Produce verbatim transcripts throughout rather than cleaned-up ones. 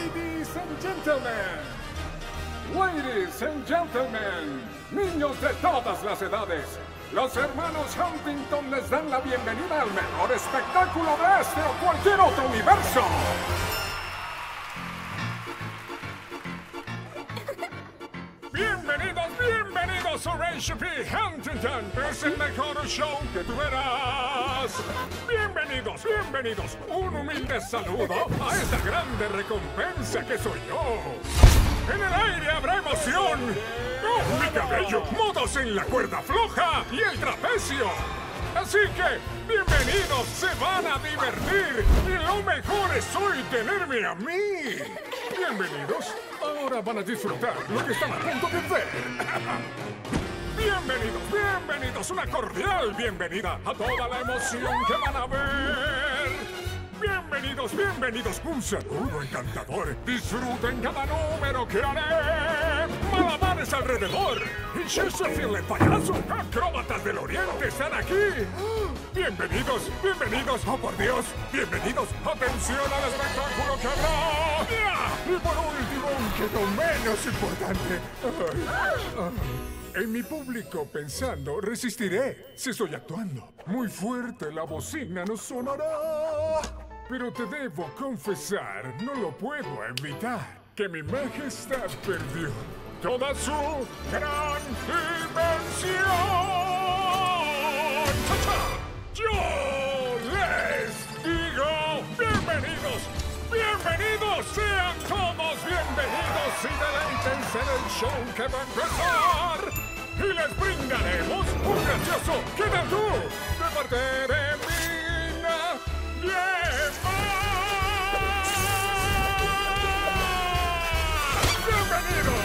Ladies and gentlemen, ladies and gentlemen, niños de todas las edades, los hermanos Huntington les dan la bienvenida al mejor espectáculo de este o cualquier otro universo. Bienvenidos, bienvenidos a Horatio P. Huntington. Es el mejor show que tú verás. Bienvenidos, bienvenidos. Un humilde saludo a esta grande recompensa que soy yo. En el aire habrá emoción. ¡Oh, mi cabello! Modos en la cuerda floja y el trapecio. Así que, bienvenidos, se van a divertir. Y lo mejor es hoy tenerme a mí. Bienvenidos. Ahora van a disfrutar lo que están a punto de ver. Bienvenidos, bienvenidos. Una cordial bienvenida a toda la emoción que van a ver. Bienvenidos, bienvenidos. Un saludo encantador. Disfruten cada número que haré. Malabares alrededor. Y Chesterfield el payaso. Acróbatas del Oriente están aquí. Bienvenidos, bienvenidos. Oh, por Dios. Bienvenidos. Atención al espectáculo que habrá. Y por último, aunque no menos importante. Ay, ay. En mi público pensando, resistiré si estoy actuando. Muy fuerte la bocina no sonará. Pero te debo confesar, no lo puedo evitar, que mi majestad perdió toda su gran dimensión. ¡Cha-cha! Yo les digo, bienvenidos, bienvenidos, sean todos bienvenidos y deleítense en el show que va a empezar. Y les brindaremos un gracioso ¿qué tal tú? De parte de Mina Diema. ¡Bienvenidos!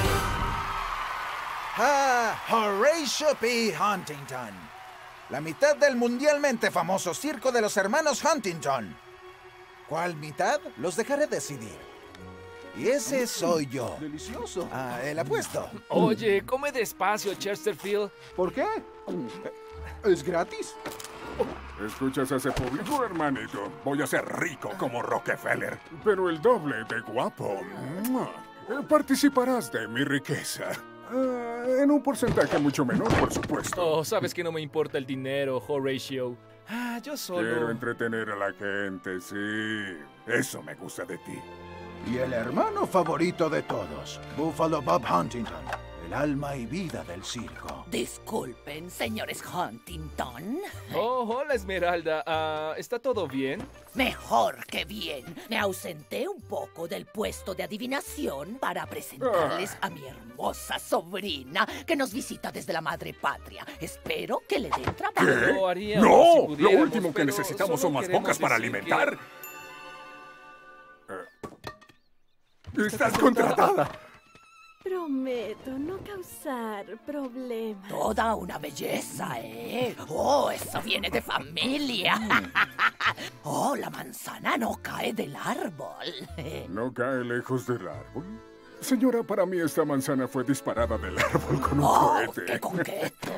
¡Ah! Horatio P. Huntington. La mitad del mundialmente famoso circo de los hermanos Huntington. ¿Cuál mitad? Los dejaré decidir. Y ese soy yo. Delicioso. Ah, el apuesto. Oye, come despacio, Chesterfield. ¿Por qué? ¿Es gratis? ¿Escuchas a ese público, hermanito? Voy a ser rico como Rockefeller, pero el doble de guapo. Participarás de mi riqueza. Uh, en un porcentaje mucho menor, por supuesto. Oh, sabes que no me importa el dinero, Horatio. Ah, yo solo... Quiero entretener a la gente, sí. Eso me gusta de ti. Y el hermano favorito de todos, Buffalo Bob Huntington, el alma y vida del circo. Disculpen, señores Huntington. Oh, hola, Esmeralda. Ah, ¿está todo bien? Mejor que bien. Me ausenté un poco del puesto de adivinación para presentarles a mi hermosa sobrina que nos visita desde la madre patria. Espero que le den trabajo. ¿Qué? Lo haríamos ¡No! si Lo pudiéramos, último que pero necesitamos solo son más queremos bocas para decir alimentar. que- Eh, ¡Estás contratada! Prometo no causar problemas. Toda una belleza, ¿eh? Oh, eso viene de familia. Oh, la manzana no cae del árbol. ¿No cae lejos del árbol? Señora, para mí esta manzana fue disparada del árbol con un Oh, cohete. qué coqueto.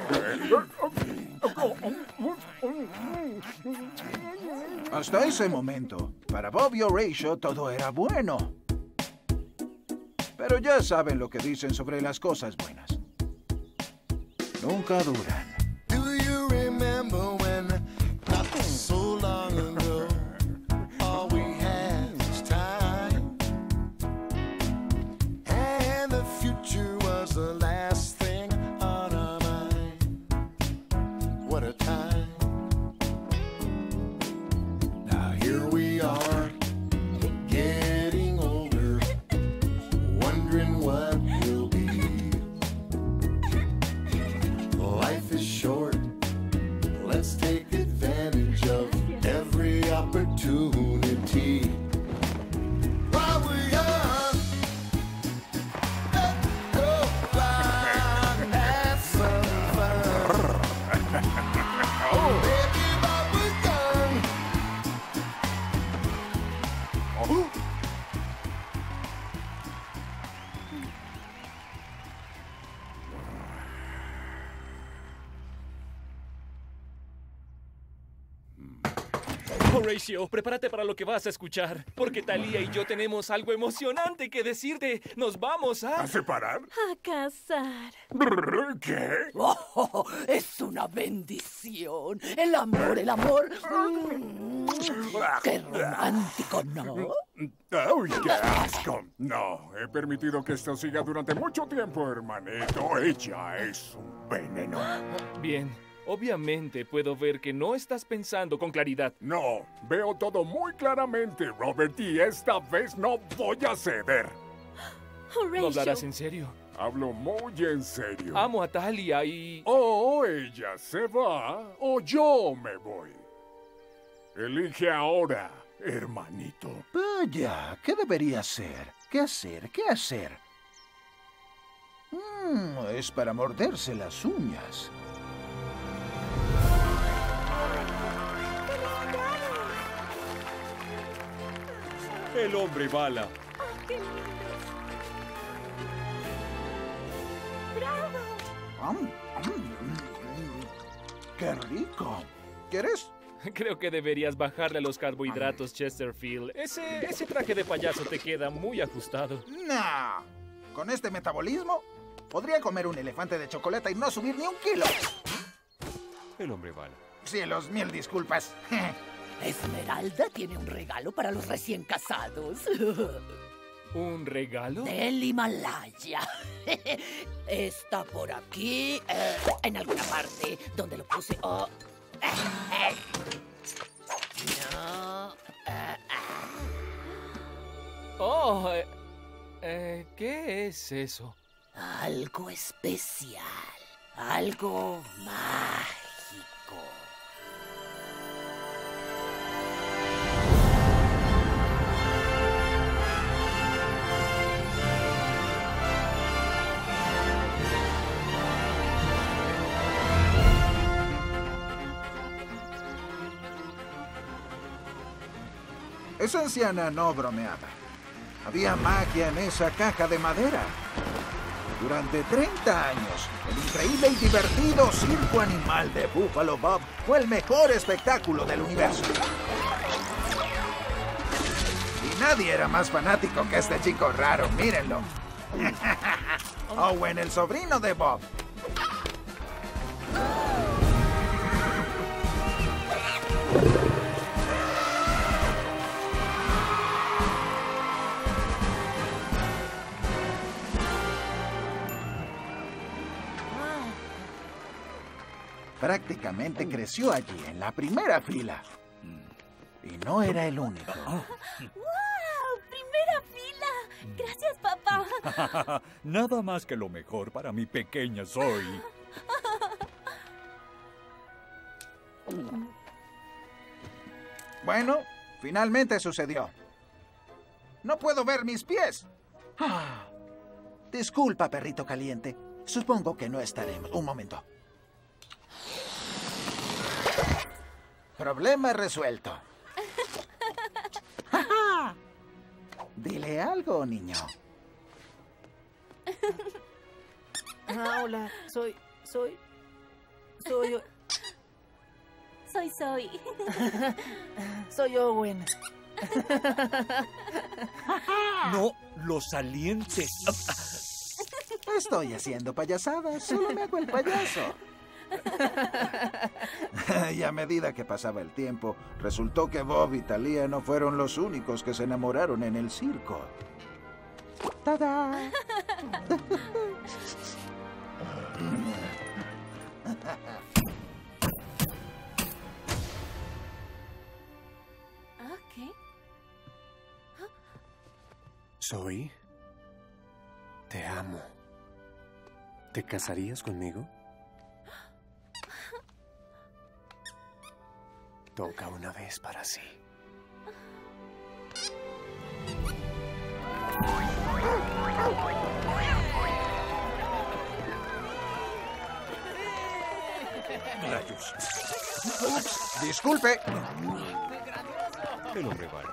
Hasta ese momento, para Bob y Horatio todo era bueno. Pero ya saben lo que dicen sobre las cosas buenas. Nunca duran. Do you remember when not so long ago all we had was time and the future was the last thing on our mind? What a time. Now here we are getting older, wondering what will be. Life is Horatio, prepárate para lo que vas a escuchar, porque Thalía y yo tenemos algo emocionante que decirte. Nos vamos a... ¿A separar? A casar. ¿Qué? Oh, es una bendición. El amor, el amor. Mm, qué romántico, ¿no? ¡Uy, qué asco! No, he permitido que esto siga durante mucho tiempo, hermanito. Ella es un veneno. Bien, obviamente puedo ver que no estás pensando con claridad. No, veo todo muy claramente, Robert, y esta vez no voy a ceder. Horatio. ¿No hablarás en serio? Hablo muy en serio. Amo a Thalía y... O ella se va, o yo me voy. Elige ahora, hermanito. Vaya, ¿qué debería hacer? ¿Qué hacer? ¿Qué hacer? Mm, es para morderse las uñas. El hombre bala. ¡Qué lindo! ¡Bravo! Mm, mm, mm, ¡Qué rico! ¿Quieres? Creo que deberías bajarle a los carbohidratos, Chesterfield. Ese, ese traje de payaso te queda muy ajustado. No. Con este metabolismo, podría comer un elefante de chocolate y no subir ni un kilo. El hombre bala. Cielos, mil disculpas. Esmeralda tiene un regalo para los recién casados. ¿Un regalo? Del Himalaya. Está por aquí, eh, en alguna parte donde lo puse. Oh. No. eh, Oh, eh, eh, ¿qué es eso? Algo especial. Algo mágico. Esa anciana no bromeaba. Había magia en esa caja de madera. Durante treinta años, el increíble y divertido circo animal de Buffalo Bob fue el mejor espectáculo del universo. Y nadie era más fanático que este chico raro, mírenlo. Owen, el sobrino de Bob. Prácticamente creció allí, en la primera fila. Y no era el único. ¡Wow! ¡Primera fila! ¡Gracias, papá! Nada más que lo mejor para mi pequeña Zoe. Bueno, finalmente sucedió. No puedo ver mis pies. Ah, disculpa, perrito caliente. Supongo que no estaremos. Un momento. Problema resuelto. Dile algo, niño. Ah, hola, soy, soy, soy, Soy Zoe. soy Owen. No, los salientes. Estoy haciendo payasadas. Solo me hago el payaso. Y a medida que pasaba el tiempo, resultó que Bob y Thalía no fueron los únicos que se enamoraron en el circo. ¡Tada! Ok. Zoe, te amo. ¿Te casarías conmigo? Toca una vez para sí. Rayos. Ups, disculpe. El hombre bala.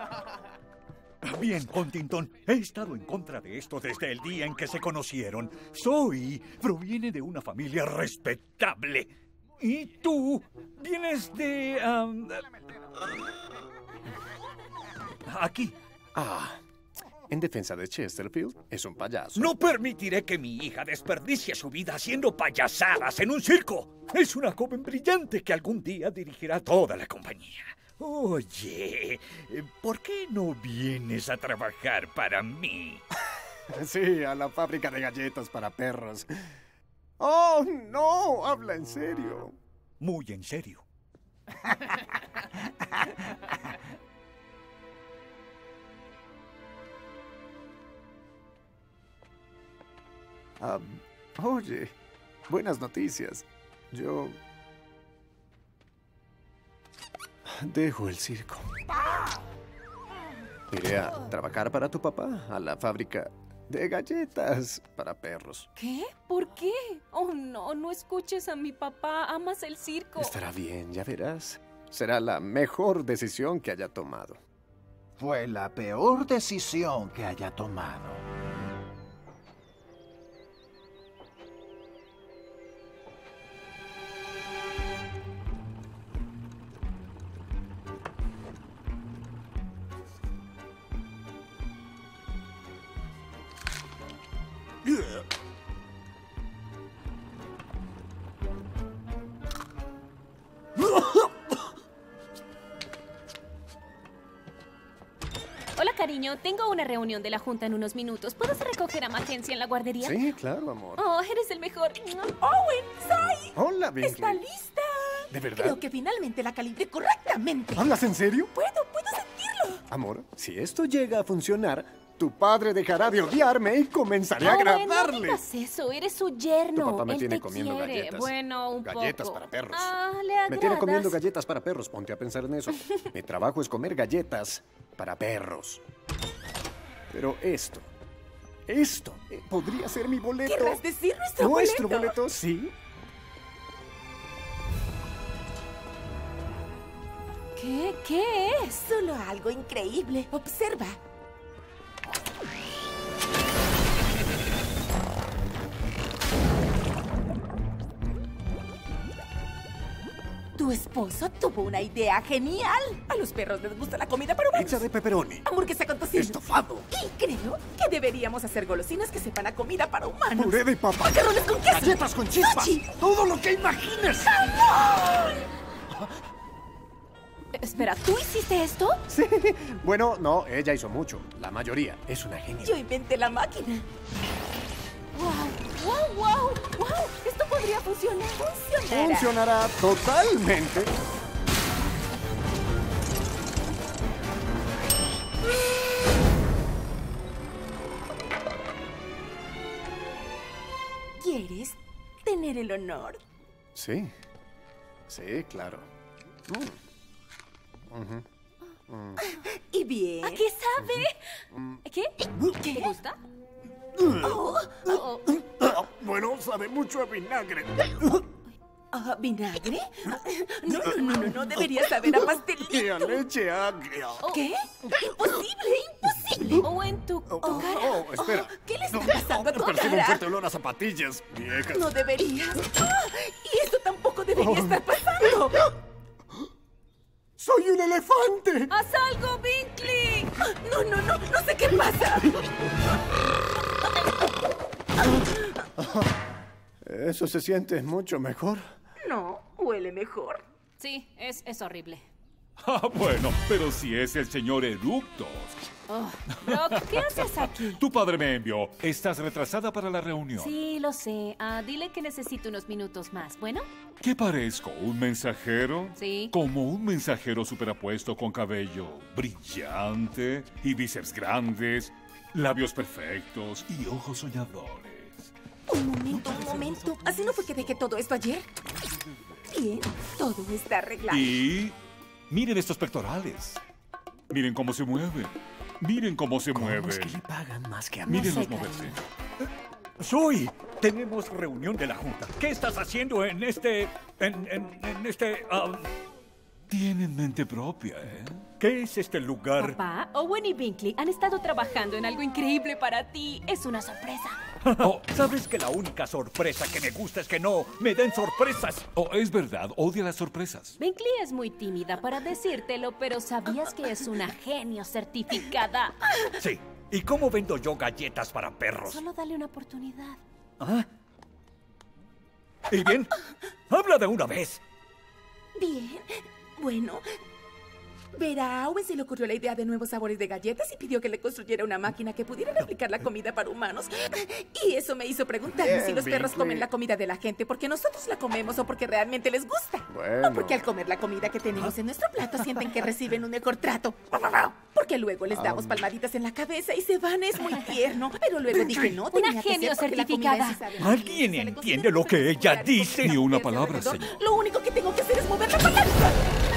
Bien, Huntington, he estado en contra de esto desde el día en que se conocieron. Zoe proviene de una familia respetable. ¿Y tú? ¿Vienes de... um, aquí? Ah, en defensa de Chesterfield, es un payaso. No permitiré que mi hija desperdicie su vida haciendo payasadas en un circo. Es una joven brillante que algún día dirigirá toda la compañía. Oye, ¿por qué no vienes a trabajar para mí? Sí, a la fábrica de galletas para perros. ¡Oh, no! Habla en serio. Muy en serio. Um, oye, buenas noticias. Yo... dejo el circo. Iré a trabajar para tu papá, a la fábrica de galletas para perros. ¿Qué? ¿Por qué? Oh, no, no escuches a mi papá. Amas el circo. Estará bien, ya verás. Será la mejor decisión que haya tomado. Fue la peor decisión que haya tomado. Hola, cariño. Tengo una reunión de la junta en unos minutos. ¿Puedes recoger a Mackenzie en la guardería? Sí, claro, amor. Oh, eres el mejor. Owen, Sai. Hola, Bingley. ¿Está lista? ¿De verdad? Creo que finalmente la calibré correctamente. ¿Hablas en serio? Puedo, puedo sentirlo. Amor, si esto llega a funcionar, tu padre dejará de odiarme y comenzaré a Owen, agradarle. no digas eso. Eres su yerno. Tu papá me Él tiene te comiendo quiere. galletas. Bueno, un poco. Galletas para perros. Ah, le Me tiene agradas. comiendo galletas para perros. Ponte a pensar en eso. Mi trabajo es comer galletas para perros. Pero esto, esto eh, podría ser mi boleto. ¿Querrás decir nuestro, ¿Nuestro boleto? boleto? Sí. ¿Qué? ¿Qué es? Solo algo increíble. Observa. Tu esposo tuvo una idea genial. A los perros les gusta la comida para humanos. Pizza de pepperoni. Hamburguesa con tocino. Estofado. Y creo que deberíamos hacer golosinas que sepan a comida para humanos. Puré de papa. Macarrones con queso. Galletas con chispas. Sushi. Todo lo que imagines. ¡Jamón! Espera, ¿tú hiciste esto? Sí. Bueno, no, ella hizo mucho. La mayoría. Es una genia. Yo inventé la máquina. ¡Wow! ¡Wow! ¡Wow! ¡Wow! Esto podría funcionar. Funcionará. Funcionará totalmente. ¿Quieres tener el honor? Sí. Sí, claro. Mm. Ujú. Mm. Y bien. ¿A qué sabe? ¿Qué? ¿Te gusta? Oh, Oh, Ah, bueno, sabe mucho a vinagre. ah, ¿vinagre? No, no, no, no, no. Debería saber a pastelito. Y a leche agria. ¿Qué? ¡Imposible! ¡Imposible! o en tu, tu Oh, cara. oh, espera. ¿Qué le está pasando a tu Percibo un cara? fuerte olor a zapatillas viejas. No deberías. ¡Ah! Y esto tampoco debería estar pasando. ¡Soy un elefante! ¡Haz algo, Bingley! No, no, no. No sé qué pasa. Eso se siente mucho mejor. No, huele mejor. Sí, es, es horrible. Ah, bueno, pero si es el señor Eructos. Oh, Brock, ¿qué haces aquí? Tu padre me envió. Estás retrasada para la reunión. Sí, lo sé. Ah, dile que necesito unos minutos más, ¿bueno? ¿Qué parezco? ¿Un mensajero? Sí. Como un mensajero superapuesto con cabello brillante y bíceps grandes, labios perfectos y ojos soñadores. Un momento, un momento. ¿Así no fue que dejé todo esto ayer? Bien, todo está arreglado. Y miren estos pectorales. Miren cómo se mueven. Miren cómo se ¿Cómo mueven. es que le pagan más que a mí? Mírenlos sé, moverse. Soy. Tenemos reunión de la Junta. ¿Qué estás haciendo en este... en, en, en este... ah, Tienen mente propia, ¿eh? ¿Qué es este lugar? Papá, Owen y Bingley han estado trabajando en algo increíble para ti. Es una sorpresa. Oh, ¿sabes que la única sorpresa que me gusta es que no me den sorpresas? Oh, es verdad, odia las sorpresas. Binkley es muy tímida para decírtelo, pero ¿sabías que es una genio certificada? Sí. ¿Y cómo vendo yo galletas para perros? Solo dale una oportunidad. ¿Ah? ¿Y bien? ¡Habla de una vez! Bien. Bueno, verá, a Owen se le ocurrió la idea de nuevos sabores de galletas y pidió que le construyera una máquina que pudiera replicar la comida para humanos. Y eso me hizo preguntarme Bien, si los perros Binkley. comen la comida de la gente porque nosotros la comemos o porque realmente les gusta. Bueno. O porque al comer la comida que tenemos en nuestro plato sienten que reciben un mejor trato. Porque luego les damos palmaditas en la cabeza y se van, es muy tierno. Pero luego dije no, tenía Una que genio ser porque la comida en sí certificada. sabe ¿Alguien bien, se le entiende considera lo que ella popular y dice? Ni una moverse palabra, alrededor. señor. Lo único que tengo que hacer es mover la palanca.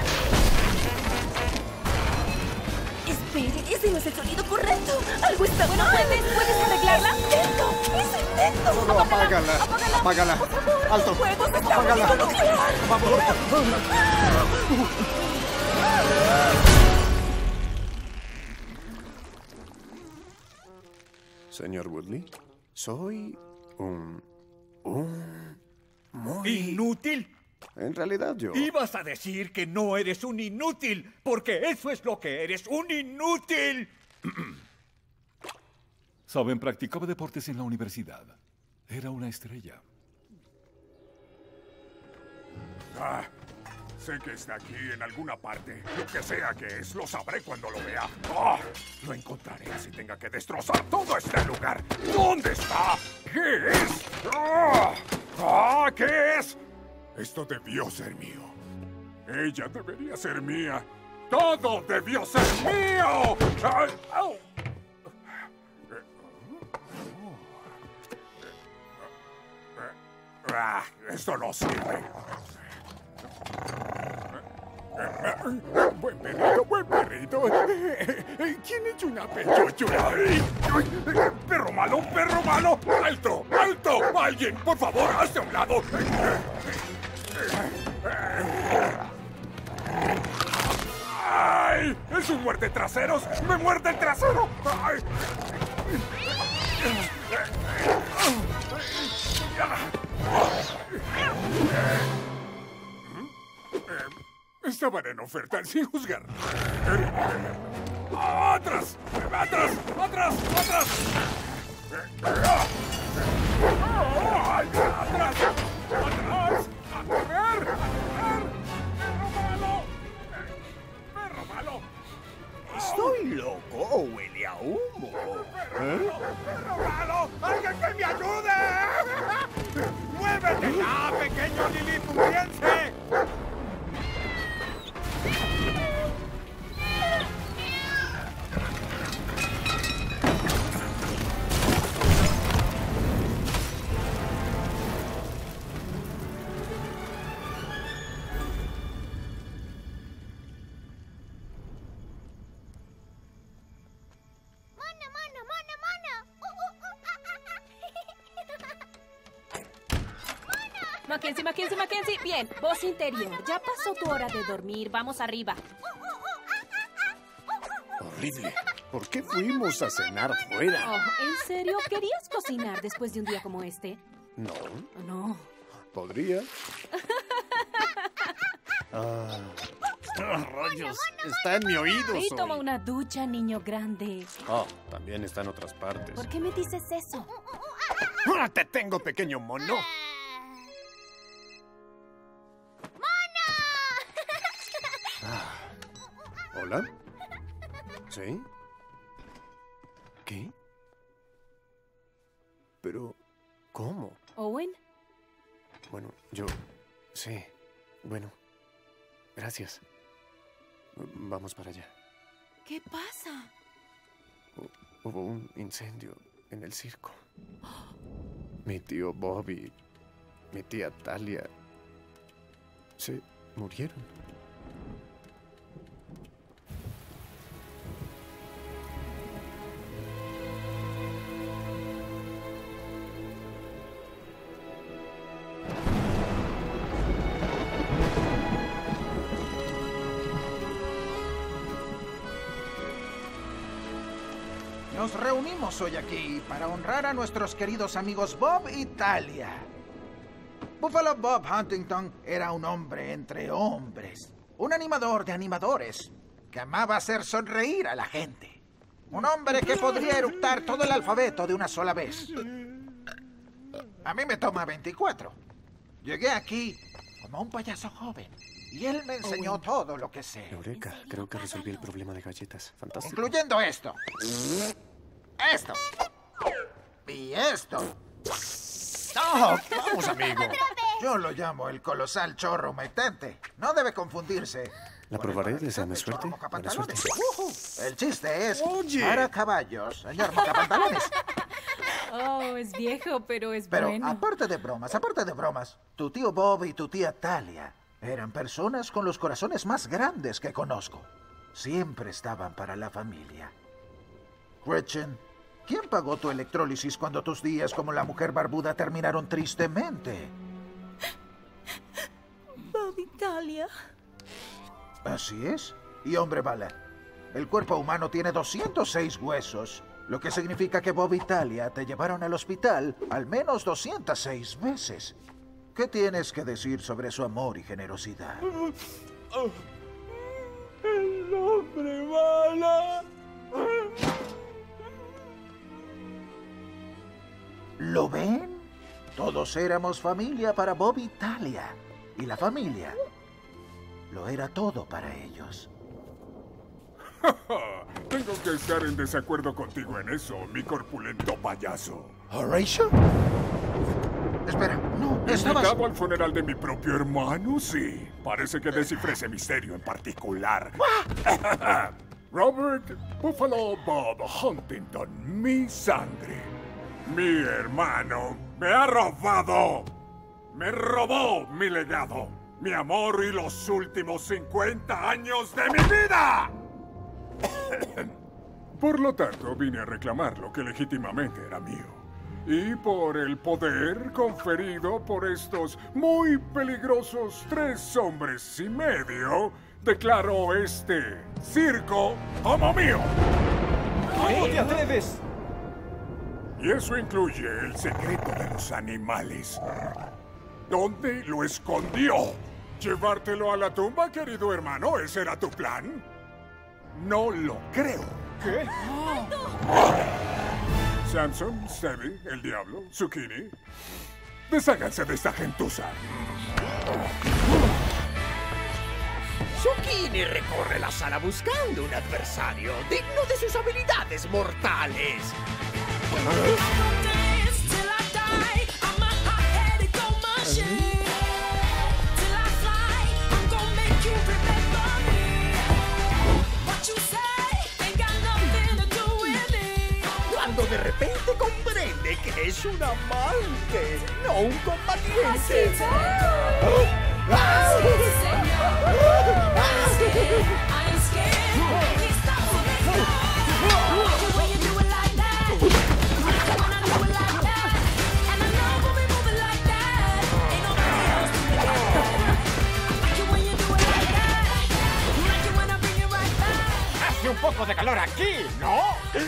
Espere, ese no es el sonido correcto. Algo está Bueno, mal. ¿puedes, ¿puedes arreglarla? ¡Intento! ¡Eso intento! Solo apágala. Apágala. Por favor, Alto. el fuego se está Apágala. volviendo nuclear. Señor Woodley, soy un... un... muy... ¿Inútil? En realidad yo... Ibas a decir que no eres un inútil, porque eso es lo que eres, un inútil. Saben, practicaba deportes en la universidad. Era una estrella. Ah, sé que está aquí en alguna parte. Lo que sea que es, lo sabré cuando lo vea. Ah, lo encontraré así tenga que destrozar todo este lugar. ¿Dónde está? ¿Qué es? Ah, ah, ¿qué es? Esto debió ser mío. Ella debería ser mía. ¡Todo debió ser mío! Ah, au. Ah, esto no sirve. Buen perrito, buen perrito. ¿Quién echó una pechuchura? ¡Perro malo, perro malo! ¡Alto, alto! ¡Alguien, por favor, hazte a un lado! ¡Ay! ¡Es un muerde traseros! ¡Me muerde el trasero! ¡Ay! Estaban en oferta sin juzgar. ¡Atrás! ¡Atrás! ¡Atrás! ¡Atrás! ¡Ay! ¡Atrás! ¡Atrás! ¡A correr! ¡A correr! ¡Perro malo! ¡Perro malo! Estoy loco o huele a humo. ¿Eh? ¡Perro malo! ¡Alguien que me ayude! ¡Muévete ya, pequeño liliputiense! Mackenzie, Mackenzie, Mackenzie. Bien, voz interior. Ya pasó tu hora de dormir. Vamos arriba. Horrible. ¿Por qué fuimos a cenar fuera? Oh, ¿en serio? ¿Querías cocinar después de un día como este? No. No. ¿Podría? Ah. Ah, rayos. Está en mi oído. Y Zoe. toma una ducha, niño grande. Oh, también está en otras partes. ¿Por qué me dices eso? ¡Ah, te tengo, pequeño mono! Ah. ¿Hola? ¿Sí? ¿Qué? Pero, ¿cómo? ¿Owen? Bueno, yo... Sí. Bueno. Gracias. Vamos para allá. ¿Qué pasa? Hubo un incendio en el circo. Mi tío Bobby, mi tía Talia, se murieron. Nos reunimos hoy aquí para honrar a nuestros queridos amigos Bob y Talia. Buffalo Bob Huntington era un hombre entre hombres. Un animador de animadores que amaba hacer sonreír a la gente. Un hombre que podría eructar todo el alfabeto de una sola vez. A mí me toma veinticuatro. Llegué aquí como un payaso joven. Y él me enseñó oh, todo lo que sé. Eureka, creo que resolví el problema de galletas. Fantástico. Incluyendo esto. Esto. Y esto. ¡Oh, vamos, amigo! Yo lo llamo el colosal chorro metente. No debe confundirse. La probaré, deseame suerte. Buena suerte. Uh-huh. El chiste es Oye. para caballos, señor Mocapantalones. Oh, es viejo, pero es pero, bueno. Pero aparte de bromas, aparte de bromas, tu tío Bob y tu tía Talia eran personas con los corazones más grandes que conozco. Siempre estaban para la familia. Gretchen, ¿quién pagó tu electrólisis cuando tus días como la mujer barbuda terminaron tristemente? Bob y Talia. Así es. Y hombre bala, el cuerpo humano tiene doscientos seis huesos, lo que significa que Bob y Talia te llevaron al hospital al menos doscientas seis veces. ¿Qué tienes que decir sobre su amor y generosidad? El hombre bala. ¿Lo ven? Todos éramos familia para Bob y Talia. Y la familia lo era todo para ellos. Tengo que estar en desacuerdo contigo en eso, mi corpulento payaso. ¿Horatio? Espera, no, estabas... ¿Invitado al funeral de mi propio hermano? Sí. Parece que descifré ese misterio en particular. Robert Buffalo Bob Huntington, mi sangre. Mi hermano me ha robado. Me robó mi legado, mi amor y los últimos cincuenta años de mi vida. Por lo tanto, vine a reclamar lo que legítimamente era mío. Y por el poder conferido por estos muy peligrosos tres hombres y medio, declaro este circo como mío. ¿Cómo te atreves? Y eso incluye el secreto de los animales. ¿Dónde lo escondió? ¿Llevártelo a la tumba, querido hermano? ¿Ese era tu plan? No lo creo. ¿Qué? Samson, Stevie, el diablo, Zucchini. Desháganse de esta gentuza. Zucchini recorre la sala buscando un adversario digno de sus habilidades mortales. Cuando de repente comprende que es un amante, no un combatiente. Hace un poco de calor aquí, ¿no?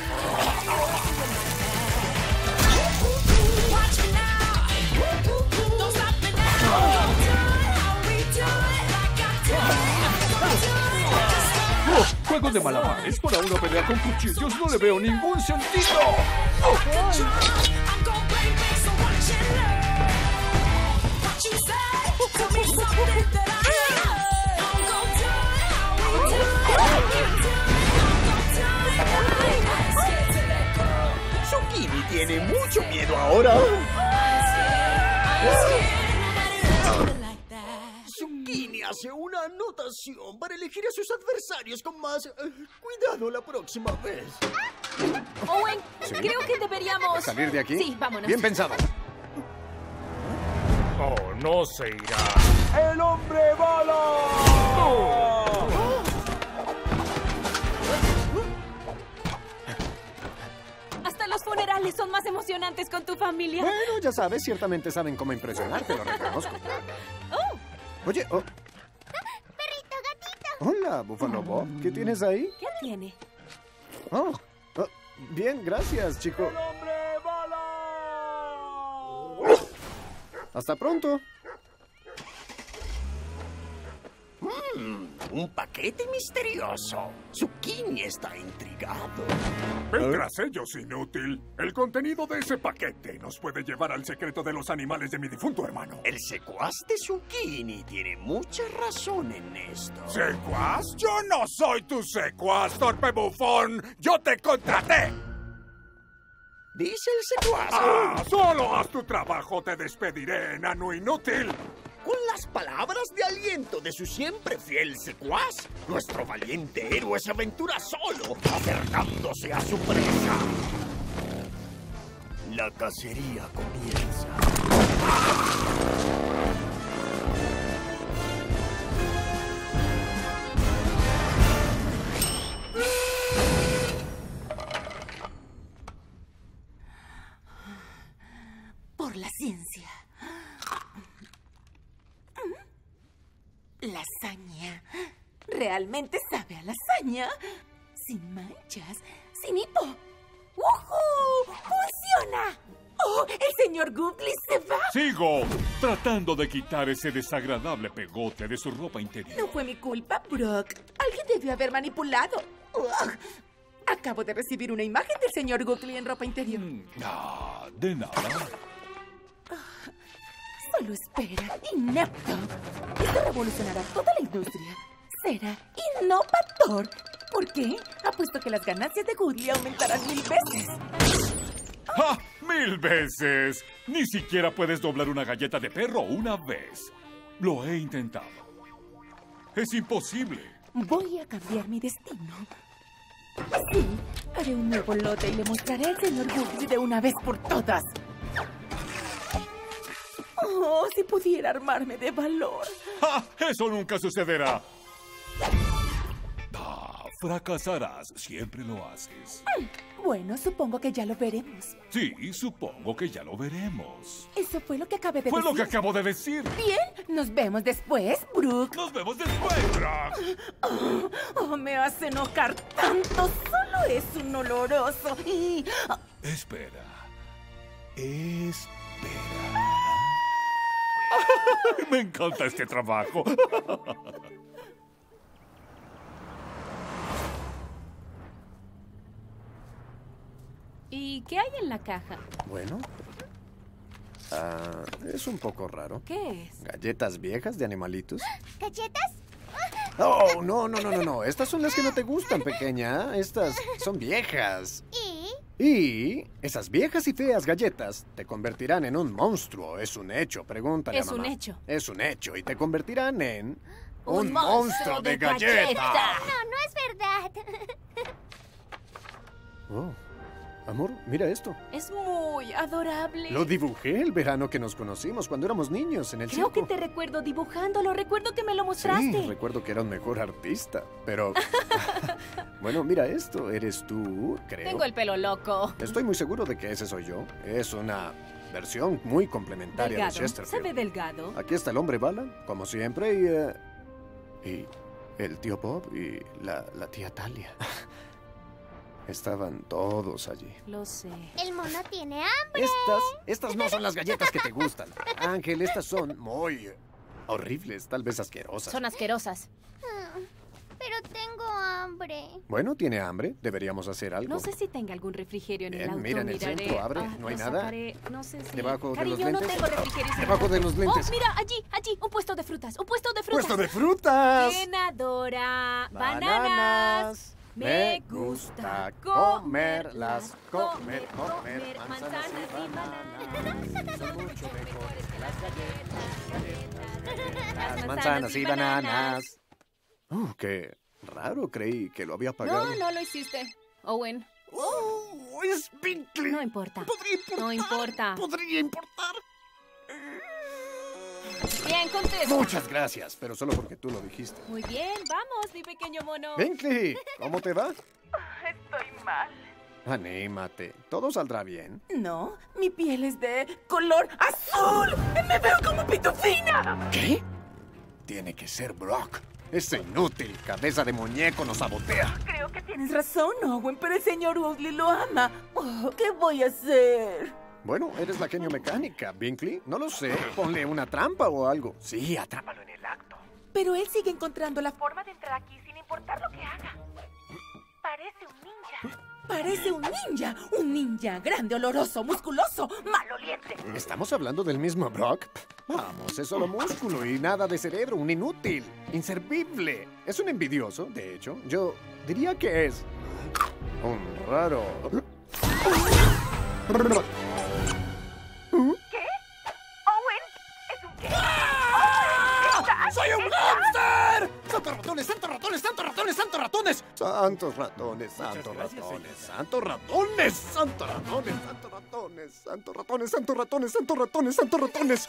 Juego de malabares para una pelea con cuchillos, no le veo ningún sentido. Zucchini tiene mucho miedo ahora. Zucchini hace una anotación para elegir a sus adversarios con más eh, cuidado la próxima vez. Owen, ¿Sí? creo que deberíamos... ¿Salir de aquí? Sí, vámonos. Bien pensado. Oh, no se irá. ¡El hombre bala! Hasta los funerales son más emocionantes con tu familia. Bueno, ya sabes, ciertamente saben cómo impresionarte, lo reconozco. Oh. Oye, oh. ¡Perrito, gatito! Hola, Buffalo Bob. ¿Qué tienes ahí? ¿Qué tiene? Oh, oh, Bien, gracias, chico. ¡El hombre bala! Hasta pronto. Mm, un paquete misterioso. Zucchini está intrigado. Ven tras ellos, inútil. El contenido de ese paquete nos puede llevar al secreto de los animales de mi difunto hermano. El secuaz de Zucchini tiene mucha razón en esto. ¿Secuaz? Yo no soy tu secuaz, torpe bufón. Yo te contraté. Dice el secuaz. ¡Ah! Solo haz tu trabajo, te despediré, enano inútil. Con las palabras de aliento de su siempre fiel secuaz, nuestro valiente héroe se aventura solo, acercándose a su presa. La cacería comienza. Por la ciencia. Lasaña. ¿Realmente sabe a lasaña? Sin manchas, sin hipo. ¡Woohoo! ¡Funciona! ¡Oh! ¡El señor Googly se va! Sigo tratando de quitar ese desagradable pegote de su ropa interior. No fue mi culpa, Brock. Alguien debió haber manipulado. Ugh. Acabo de recibir una imagen del señor Googly en ropa interior. Ah, de nada. Solo espera, inepto. Esto revolucionará toda la industria. Será innovador. ¿Por qué? Apuesto que las ganancias de Googly aumentarán mil veces. ¡Ja! ¡Mil veces! Ni siquiera puedes doblar una galleta de perro una vez. Lo he intentado. Es imposible. Voy a cambiar mi destino. Sí, haré un nuevo lote y le mostraré al señor Googly de una vez por todas. Oh, si pudiera armarme de valor. ¡Ja! ¡Eso nunca sucederá! Ah, fracasarás. Siempre lo haces. Bueno, supongo que ya lo veremos. Sí, supongo que ya lo veremos. Eso fue lo que acabé de Fue decir. lo que acabo de decir. Bien, nos vemos después, Brooke. Nos vemos después, Brooke. Oh, oh, me hace enojar tanto. Solo es un oloroso y... Espera. Espera. Me encanta este trabajo. ¿Y qué hay en la caja? Bueno. Ah, es un poco raro. ¿Qué es? ¿Galletas viejas de animalitos? ¿Galletas? Oh, no, no, no, no, no. Estas son las que no te gustan, pequeña. Estas son viejas. ¿Y? Y esas viejas y feas galletas te convertirán en un monstruo. Es un hecho, pregúntale a Es mamá. un hecho. Es un hecho y te convertirán en... Un un monstruo monstruo de, de galleta. galleta. No, no es verdad. Oh, amor, mira esto. Es muy adorable. Lo dibujé el verano que nos conocimos cuando éramos niños en el Creo circo. que te recuerdo dibujándolo. Recuerdo que me lo mostraste. Sí, recuerdo que era un mejor artista, pero... Bueno, mira esto. Eres tú, creo. Tengo el pelo loco. Estoy muy seguro de que ese soy yo. Es una versión muy complementaria Delgado. de Chesterfield. Se ve delgado. Aquí está el hombre bala, como siempre, y... eh, y el tío Bob y la, la tía Talia. Estaban todos allí. Lo sé. El mono tiene hambre. Estas, estas no son las galletas que te gustan. Ángel, estas son muy horribles, tal vez asquerosas. Son asquerosas. Mm, Pero tengo hambre. Bueno, tiene hambre. Deberíamos hacer algo. No sé si tenga algún refrigerio en Bien, el auto. mira en el Miraré. centro, abre. Ah, ¿No hay lo nada? sacaré. No sé si... Debajo de Cariño, los lentes. no tengo refrigerio. Debajo de los lentes. Oh, mira, allí, allí. Un puesto de frutas. Un puesto de frutas. ¡Puesto de frutas! ¿Quién adora Bananas. bananas? Me gusta comerlas. Comer, comer, manzanas y bananas. Son mucho mejores que las galletas. Las manzanas y bananas. Oh, qué raro. Creí que lo había apagado. No, no lo hiciste, Owen. ¡Oh! ¡Es Pinkley! No importa. Podría importar. No importa. Podría importar. Bien, contesta. Muchas gracias, pero solo porque tú lo dijiste. Muy bien, vamos, mi pequeño mono. Binkley, ¿cómo te va? Estoy mal. Anímate, todo saldrá bien. No, mi piel es de color azul. Me veo como pitufina. ¿Qué? Tiene que ser Brock. Ese inútil cabeza de muñeco nos sabotea. Creo que tienes razón, Owen, pero el señor Weasley lo ama. Oh, ¿qué voy a hacer? Bueno, eres la genio mecánica, Binkley. No lo sé. Ponle una trampa o algo. Sí, atrápalo en el acto. Pero él sigue encontrando la forma de entrar aquí sin importar lo que haga. Parece un ninja. Parece un ninja. Un ninja grande, oloroso, musculoso, maloliente. ¿Estamos hablando del mismo Brock? Vamos, es solo músculo y nada de cerebro. Un inútil. Inservible. Es un envidioso, de hecho. Yo diría que es un raro. ¿Qué? ¿Owen? ¿Es un qué? ¡Ah! ¡Soy un hámster! ¡Santos ratones, santos ratones, santos ratones, santos ratones! ¡Santos ratones, santos ratones, santos ratones, santos ratones, santos ratones, santos ratones, santos ratones, santos ratones, santos ratones!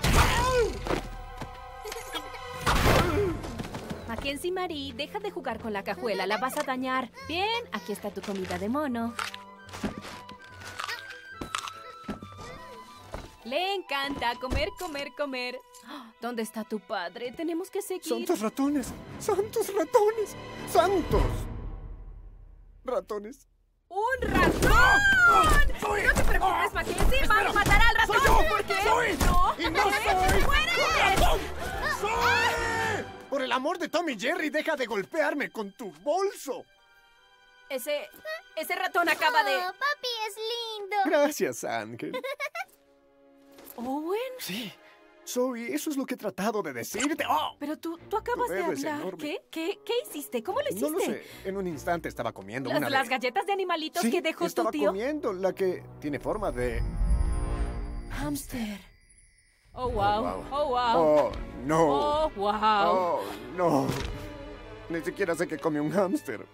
Mackenzie Marie, deja de jugar con la cajuela, la vas a dañar. Bien, aquí está tu comida de mono. Le encanta comer, comer, comer. ¿Dónde está tu padre? Tenemos que seguir. ¡Santos ratones! ¡Santos ratones! ¡Santos ratones! ¡Un ratón! No te preocupes, Mackenzie. ¡Vamos a matar al ratón! ¡Soy yo! ¿Por qué? ¡Soy! ¡No! ¡Y no soy ¡Mueres! un ratón! ¡Soy! Por el amor de Tom y Jerry, deja de golpearme con tu bolso. Ese... ese ratón acaba de... Oh, papi es lindo. Gracias, Ángel. ¿Owen? Sí, Zoe, eso es lo que he tratado de decirte. ¡Oh! Pero tú, tú acabas de Eres hablar. enorme. ¿Qué? ¿Qué? ¿Qué hiciste? ¿Cómo lo hiciste? No lo sé. En un instante estaba comiendo ¿Las, una las de... galletas de animalitos Sí, que dejó tu estaba tío? comiendo la que tiene forma de... Hámster. Oh, wow. wow. Oh, wow. Oh, no. Oh, wow. Oh, no. Ni siquiera sé que come un hámster.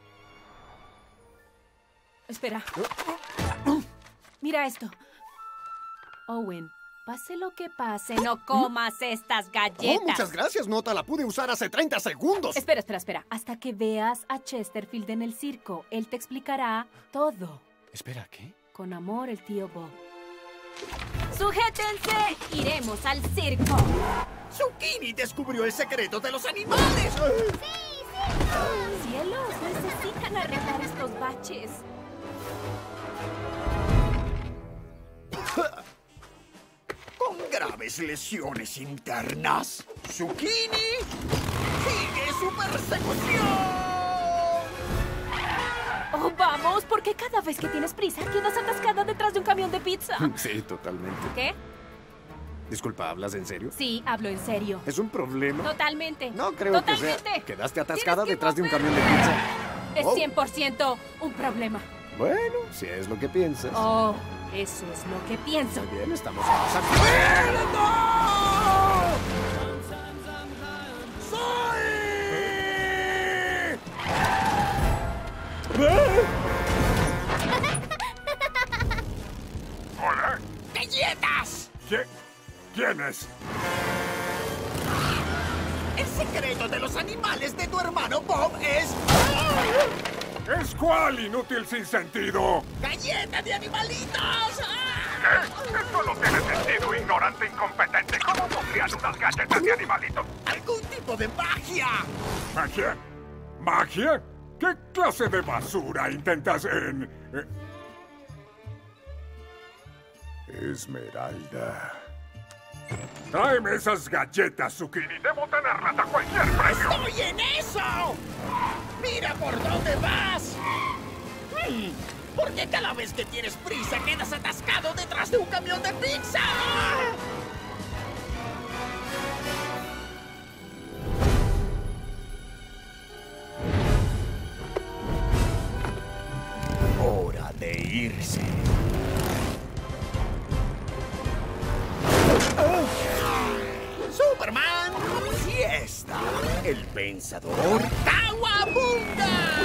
Espera. Mira esto. Owen, pase lo que pase, no comas estas galletas. Oh, muchas gracias, Nota. La pude usar hace treinta segundos. Espera, espera, espera. Hasta que veas a Chesterfield en el circo. Él te explicará todo. Espera, ¿qué? Con amor, el tío Bob. ¡Sujétense! ¡Iremos al circo! ¡Zucchini descubrió el secreto de los animales! ¡Cielos! Necesitan arreglar estos baches. Con graves lesiones internas, Zucchini sigue su persecución. ¡Oh, vamos! ¿Por qué cada vez que tienes prisa quedas atascada detrás de un camión de pizza? Sí, totalmente. ¿Qué? Disculpa, ¿hablas en serio? Sí, hablo en serio. ¿Es un problema? Totalmente. No creo Totalmente. que sea. Quedaste atascada detrás de un camión de pizza. Es Oh. cien por ciento un problema. Bueno, si es lo que piensas. Oh, eso es lo que pienso. Muy bien, estamos en desacuerdo. ¿Hola? ¡Galletas! ¿Qui- ¿Quién es? El secreto de los animales de tu hermano Bob es... ¿Es cuál, inútil sin sentido? ¡Galleta de animalitos! ¿Qué? Esto no tiene sentido, ignorante incompetente. ¿Cómo podrían unas galletas de animalitos? ¡Algún tipo de magia! ¿Magia? ¿Magia? ¿Qué clase de basura intentas en...? eh? Esmeralda. Tráeme esas galletas, Zucchini. Debo tenerlas a cualquier precio. ¡Estoy en eso! ¡Mira por dónde vas! Hmm, ¿por qué cada vez que tienes prisa quedas atascado detrás de un camión de pizza? Hora de irse. Superman, fiesta. El pensador Kawabunga.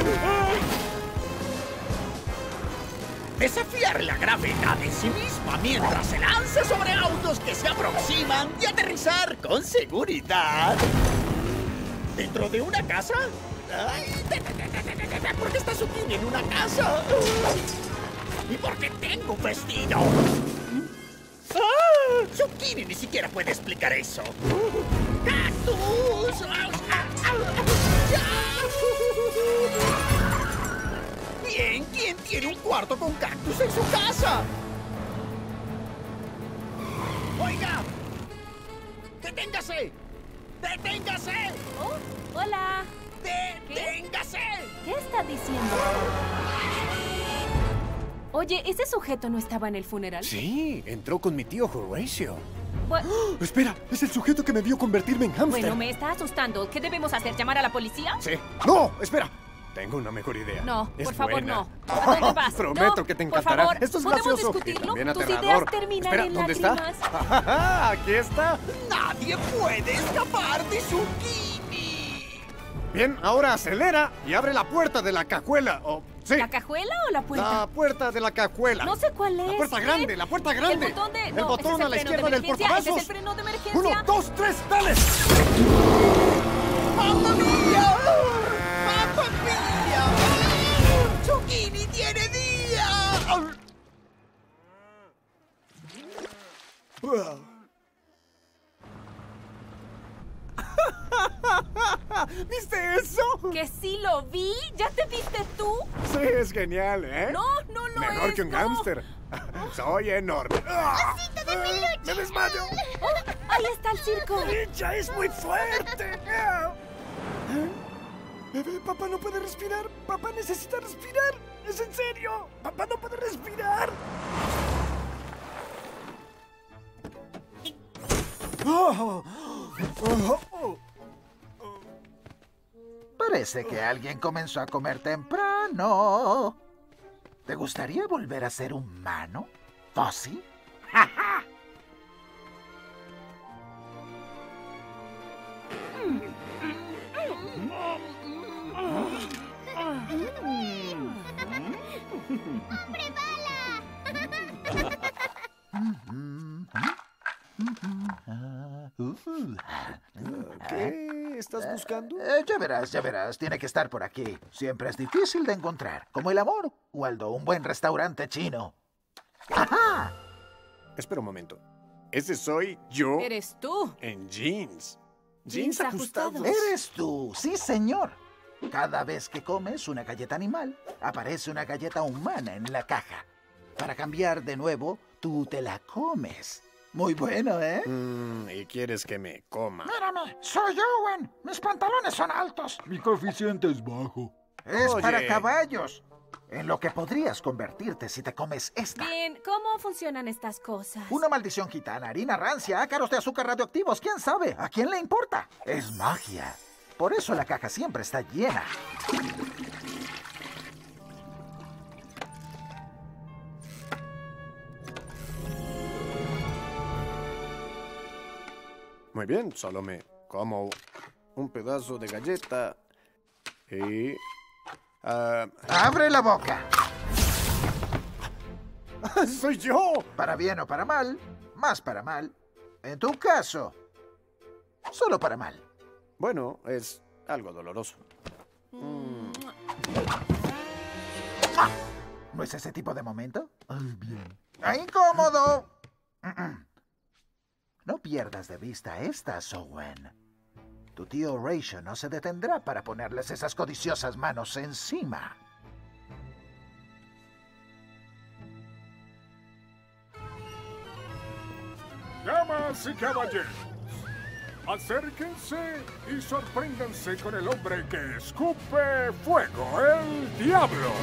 Desafiar la gravedad en sí misma mientras se lanza sobre autos que se aproximan y aterrizar con seguridad. ¿Dentro de una casa? Ay, ¿por qué está Zucchini en una casa? ¿Y por qué tengo un vestido? ¡Ah! Zucchini ni siquiera puede explicar eso. ¡Cactus! tiene un cuarto con cactus en su casa. ¡Oiga! ¡Deténgase! ¡Deténgase! Oh, hola. ¡Deténgase! ¿Qué está diciendo? Oye, ¿ese sujeto no estaba en el funeral? Sí, entró con mi tío Horatio. Bu- ¡Oh! Espera, es el sujeto que me vio convertirme en hámster. Bueno, me está asustando. ¿Qué debemos hacer? ¿Llamar a la policía? Sí. ¡No! Espera. Tengo una mejor idea. No, Es por favor, buena. no. ¿A dónde vas? Prometo No, que te por encantará. favor, Esto es ¿podemos gracioso. discutirlo? Y también Tus aterrador. ideas terminan Espera, en ¿dónde lágrimas. está? Aquí está. ¡Nadie puede escapar de Zucchini! Bien, ahora acelera y abre la puerta de la cajuela. Oh, sí. ¿La cajuela o la puerta? La puerta de la cajuela. No sé cuál es. La puerta ¿Qué? grande, la puerta grande. El botón de... El no, botón ese es a la el freno izquierda de del emergencia, ese es el portavasos. freno de emergencia. Uno, dos, tres, dale. ¡Mamma mía! ¡Mamma mía! ¡Zucchini tiene día! ¿Viste eso? ¿Que sí lo vi? ¿Ya te viste tú? Sí, es genial, ¿eh? No, no lo Mejor es, que un no. hámster. Soy enorme. ¡Ah! ¡Osito de peluche! ¡Me desmayo! Oh, ahí está el circo. ¡Ella es muy fuerte! ¿Eh? Bebé, papá no puede respirar. Papá necesita respirar. ¿Es en serio? Papá no puede respirar. Oh, oh, oh. Parece que alguien comenzó a comer temprano. ¿Te gustaría volver a ser humano, Fuzzy? ¡Hombre bala! ¿Qué estás buscando? Eh, ya verás, ya verás. Tiene que estar por aquí. Siempre es difícil de encontrar. Como el amor, Waldo, un buen restaurante chino. ¡Ajá! Espera un momento. Ese soy yo Eres tú. en jeans. Jeans Jeans ajustados. ajustados. Eres tú, sí, señor. Cada vez que comes una galleta animal, aparece una galleta humana en la caja. Para cambiar de nuevo, tú te la comes. Muy bueno, ¿eh? Mm, ¿y quieres que me coma? Mírame, soy Owen. Mis pantalones son altos. Mi coeficiente es bajo. Es Oye. para caballos. En lo que podrías convertirte si te comes esta. Bien, ¿cómo funcionan estas cosas? Una maldición gitana, harina rancia, ácaros de azúcar radioactivos. ¿Quién sabe? ¿A quién le importa? Es magia. Por eso la caja siempre está llena. Muy bien, solo me como un pedazo de galleta y... ah, ¡Abre la boca! ¡Soy yo! Para bien o para mal, más para mal. En tu caso, solo para mal. Bueno, es algo doloroso. Mm. ¡Ah! ¿No es ese tipo de momento? Ay, bien. ¡Ah, incómodo! Mm-mm. No pierdas de vista estas, Owen. Tu tío Horatio no se detendrá para ponerles esas codiciosas manos encima. Damas y caballeros, acérquense y sorpréndanse con el hombre que escupe fuego, el diablo.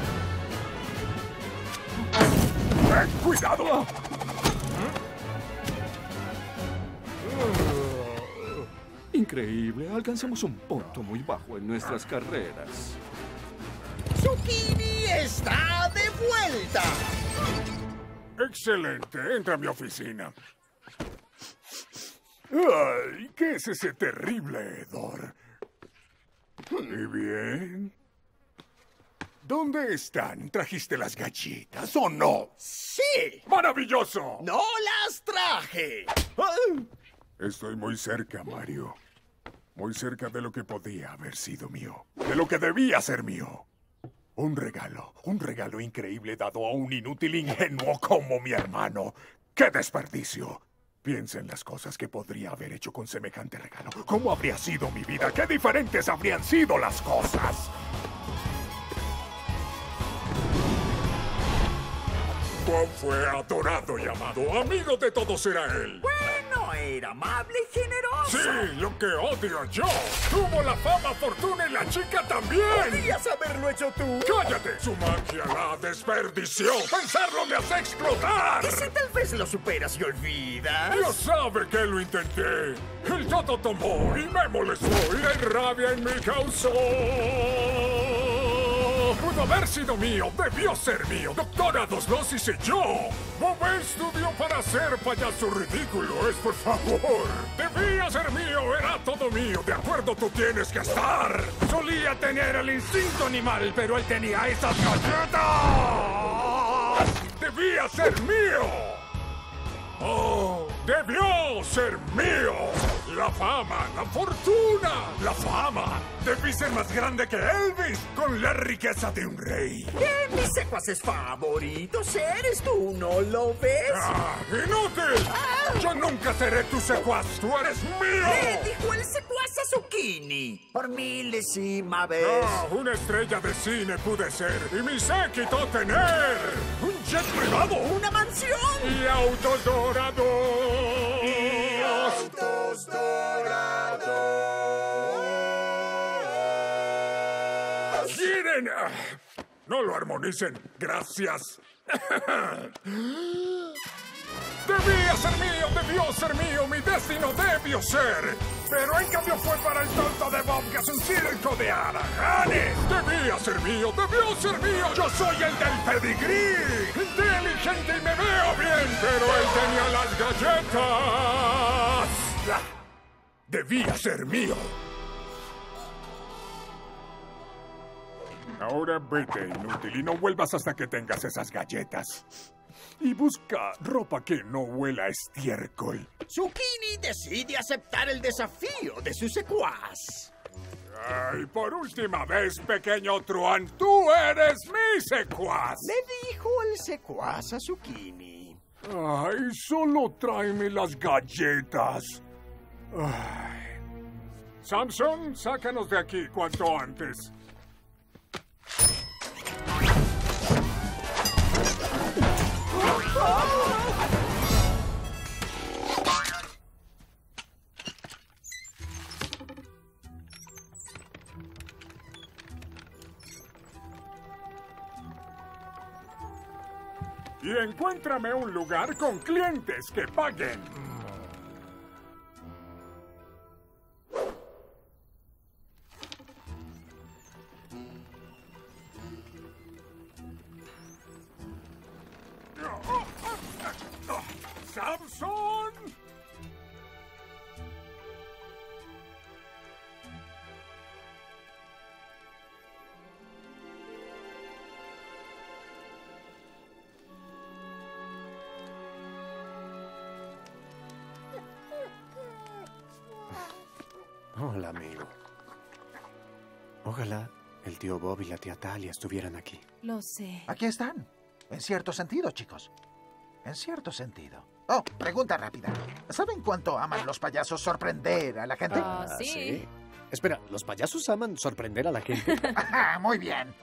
¡Eh, cuidado! Increíble, alcanzamos un punto muy bajo en nuestras carreras. ¡Zucchini está de vuelta! Excelente, entra a mi oficina. Ay, ¿qué es ese terrible hedor? ¿Y bien? ¿Dónde están? ¿Trajiste las galletas o no? ¡Sí! ¡Maravilloso! ¡No las traje! Estoy muy cerca, Mario. Muy cerca de lo que podía haber sido mío. De lo que debía ser mío. Un regalo, un regalo increíble dado a un inútil ingenuo como mi hermano. ¡Qué desperdicio! Piensa en las cosas que podría haber hecho con semejante regalo. ¿Cómo habría sido mi vida? ¿Qué diferentes habrían sido las cosas? Bob fue adorado y amado. Amigo de todos era él. Bueno, era amable y generoso. Sí, lo que odio yo. Tuvo la fama, fortuna y la chica también. Podrías haberlo hecho tú. ¡Cállate! Su magia la desperdició. Pensarlo me hace explotar. ¿Y si tal vez lo superas y olvidas? Dios sabe que lo intenté. El Toto tomó y me molestó y la rabia en mí causó. Pudo haber sido mío, debió ser mío. Doctorados los hice yo. Bob estudió para ser payaso ridículo, es por favor. Debía ser mío, era todo mío. De acuerdo, tú tienes que estar. Solía tener el instinto animal, pero él tenía esas galletas. Debía ser mío. ¡Oh! ¡Debió ser mío! La fama, la fortuna, la fama. Debí ser más grande que Elvis, con la riqueza de un rey. De mis secuaces favoritos eres tú, ¿no lo ves? ¡Ah, inútil! Ah. Yo nunca seré tu secuaz, tú eres mío. ¿Qué dijo el secuaz a Zucchini? Por milésima vez. Ah, una estrella de cine pude ser y mi séquito tener. Un jet privado. Una mansión. Y autos dorados. Y autos dorados. ¡Miren! No lo armonicen. Gracias. Debía ser mío, debió ser mío, mi destino debió ser. Pero en cambio fue para el tonto de Bob, que es un circo de haraganes. Debía ser mío, debió ser mío. Yo soy el del pedigrí. Inteligente y me veo bien, pero él tenía las galletas. Debía ser mío. Ahora vete, inútil, y no vuelvas hasta que tengas esas galletas. Y busca ropa que no huela a estiércol. Zucchini decide aceptar el desafío de su secuaz. Ay, por última vez, pequeño truán, tú eres mi secuaz. Le dijo el secuaz a Zucchini. Ay, solo tráeme las galletas. Ay. Samson, sácanos de aquí cuanto antes. Y encuéntrame un lugar con clientes que paguen. ¡Samson! Hola, amigo. Ojalá el tío Bob y la tía Talia estuvieran aquí. Lo sé. Aquí están. En cierto sentido, chicos. En cierto sentido. Oh, pregunta rápida. ¿Saben cuánto aman los payasos sorprender a la gente? Ah, sí. ¿sí? Espera, ¿los payasos aman sorprender a la gente? Ajá, muy bien.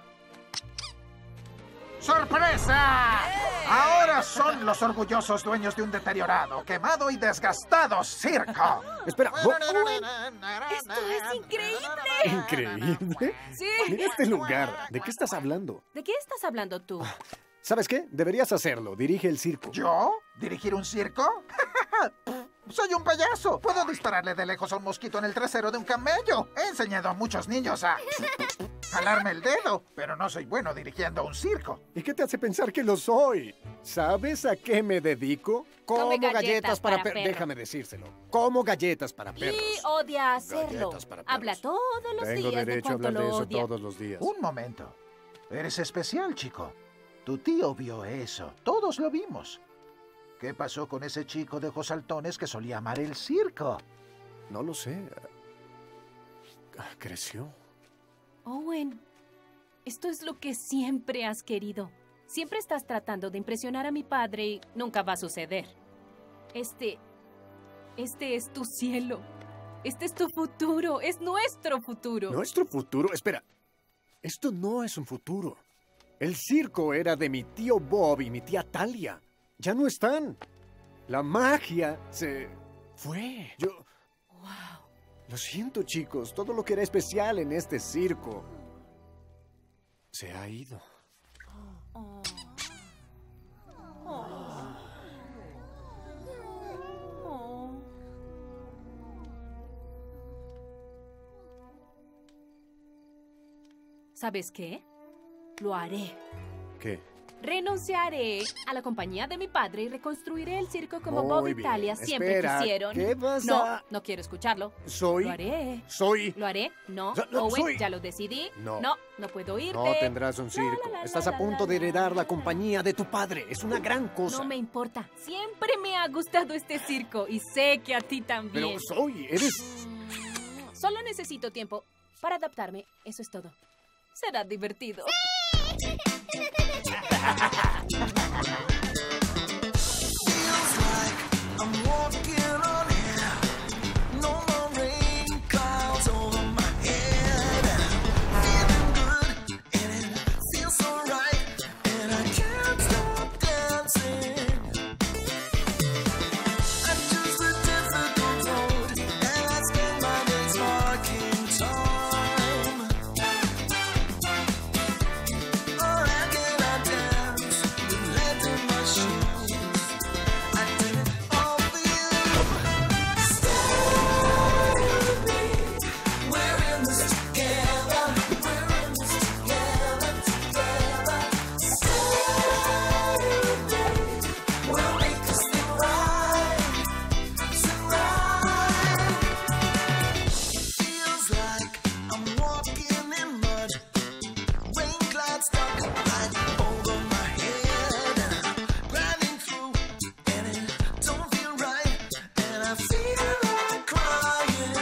¡Sorpresa! Ahora son los orgullosos dueños de un deteriorado, quemado y desgastado circo. Espera, Esto es increíble. ¿increíble? Sí. Mira este lugar. ¿De qué estás hablando? ¿De qué estás hablando tú? ¿Sabes qué? Deberías hacerlo. Dirige el circo. ¿Yo? ¿Dirigir un circo? Soy un payaso. Puedo dispararle de lejos a un mosquito en el trasero de un camello. He enseñado a muchos niños a jalarme el dedo, pero no soy bueno dirigiendo un circo. ¿Y qué te hace pensar que lo soy? ¿Sabes a qué me dedico? Como Come galletas, galletas para, para perros. perro. Déjame decírselo. Como galletas para perros. Y odia hacerlo. Galletas para perros. Habla todos los Tengo días de derecho a cuánto hablar de lo eso odia. todos los días. Un momento. Eres especial, chico. Tu tío vio eso. Todos lo vimos. ¿Qué pasó con ese chico de ojos saltones que solía amar el circo? No lo sé. Ah, creció. Owen, esto es lo que siempre has querido. Siempre estás tratando de impresionar a mi padre y nunca va a suceder. Este... Este es tu cielo. Este es tu futuro. Es nuestro futuro. ¿Nuestro futuro? Espera. Esto no es un futuro. El circo era de mi tío Bob y mi tía Talia. Ya no están. La magia se fue. Yo... Wow. Lo siento, chicos. Todo lo que era especial en este circo se ha ido. Oh. Oh. Oh. ¿Sabes qué? Lo haré. ¿Qué? Renunciaré a la compañía de mi padre y reconstruiré el circo como Muy Bob y bien. Talia siempre Espera, quisieron. ¿qué vas no, a...? no quiero escucharlo. Soy... Lo haré. Soy... ¿Lo haré? No. So- no, Owen, soy- ya lo decidí. No. No, no puedo irte. No tendrás un circo. La, la, la, Estás la, a punto la, de la, heredar la, la la. compañía de tu padre. Es una gran cosa. No me importa. Siempre me ha gustado este circo y sé que a ti también. Pero soy... Eres... Solo necesito tiempo para adaptarme. Eso es todo. Será divertido. I'm walking on air. No more rain clouds over my head. Feeling good and it feels so right, and I can't stop dancing. I choose the difficult road, and I spend my days marking time. Oh, how can I dance with lead in my shoes? I did it all for you. Stay with me. We're in this together. We're in this together, together. Stay with me. We'll make this thing right tonight. Feels like I'm walking in mud. Rain clouds stuck right over my head, and I'm grinding through, and it don't feel right, and I feel like crying.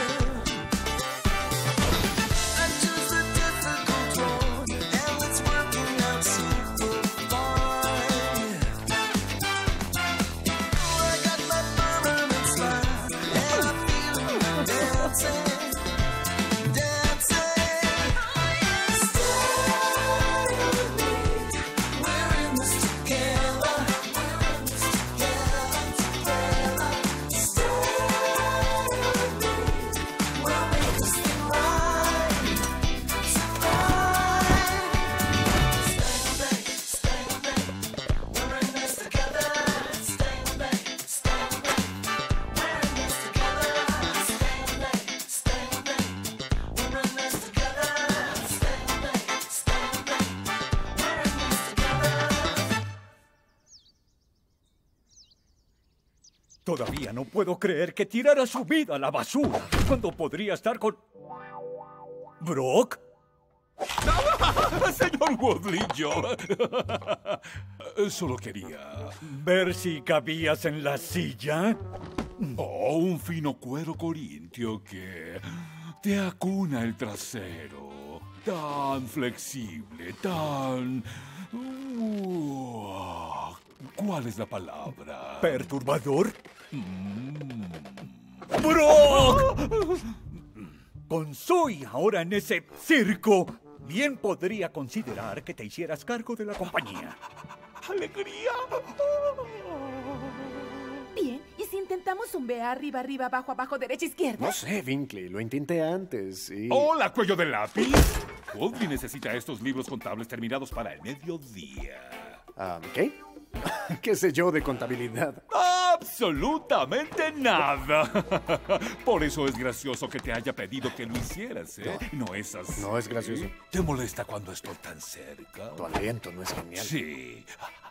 I choose the difficult road, and it's working out super fine. Oh, I got my permanent smile, and I feel like dancing, dancing. Stay with me. We're in this together. We're in this together, together. Stay with me. We'll make this thing right tonight. Stay with me, stay with me. We're in this together. Stay with me, stay with me. We're in this together. Stay with me, stay with me. We're in this together. Stay with me, stay with me. We're in this together. Todavía no puedo creer que tirara su vida a la basura cuando podría estar con... ¿Brock? Señor Woodley, yo... Solo quería... ¿Ver si cabías en la silla? Oh, un fino cuero corintio que te acuna el trasero. Tan flexible, tan... Uh, ¿Cuál es la palabra? ¿Perturbador? ¡Brock! Con Zoe ahora en ese circo, bien podría considerar que te hicieras cargo de la compañía. ¡Alegría! Bien, ¿y si intentamos un B arriba, arriba, abajo, abajo, derecha, izquierda? No sé, Binkley. Lo intenté antes y... ¡Hola, cuello de lápiz! Woodley necesita estos libros contables terminados para el mediodía. Ah, ¿qué? ¿Qué sé yo de contabilidad? Absolutamente nada. Por eso es gracioso que te haya pedido que lo hicieras, ¿eh? No es así. No es gracioso. ¿Te molesta cuando estoy tan cerca? Tu aliento no es genial. Sí.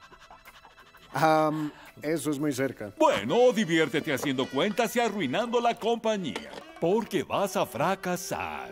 Am, eso es muy cerca. Bueno, diviértete haciendo cuentas y arruinando la compañía. Porque vas a fracasar.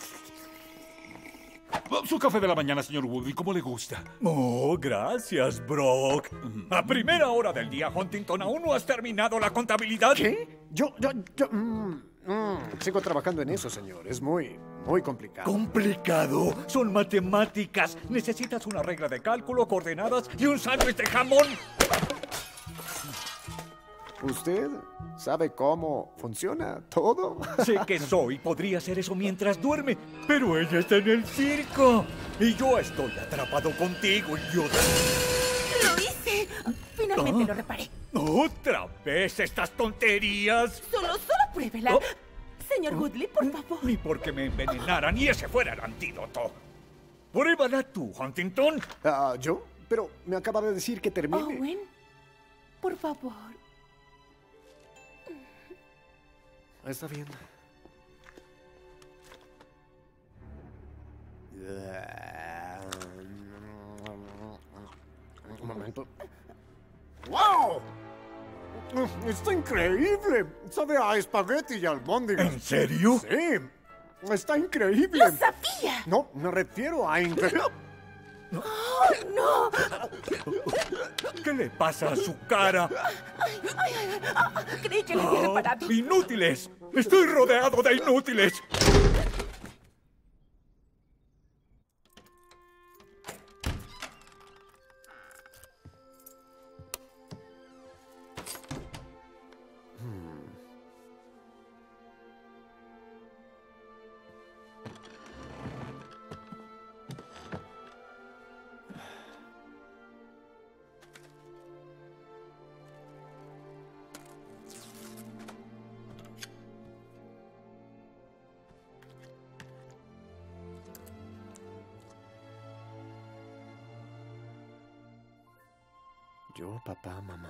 Su café de la mañana, señor Woodley, ¿cómo le gusta? Oh, gracias, Brock. A primera hora del día, Huntington, ¿aún no has terminado la contabilidad? ¿Qué? Yo, yo, yo... mm, mm, sigo trabajando en eso, señor. Es muy, muy complicado. ¿Complicado? Son matemáticas. Necesitas una regla de cálculo, coordenadas y un sándwich de jamón. ¿Usted sabe cómo funciona todo? Sé que Zoe podría hacer eso mientras duerme, pero ella está en el circo. Y yo estoy atrapado contigo, idiota. ¡Lo hice! Finalmente Ah. lo reparé. ¿Otra vez estas tonterías? Solo, solo pruébela. Oh. Señor Woodley, por favor. Ni porque me envenenaran y ese fuera el antídoto. Pruébala tú, Huntington. Ah, ¿yo? Pero me acaba de decir que termine. Owen, por favor. Está bien. Un momento. ¡Wow! ¡Está increíble! Sabe a espagueti y albóndigas. ¿En serio? Sí. Está increíble. ¡Lo sabía! No, me refiero a increíble. ¡Oh, no! ¿Qué le pasa a su cara? Ay, ay, ay, ah, creí que lo había Oh, reparado. ¡Inútiles! ¡Estoy rodeado de inútiles! Yo, papá, mamá.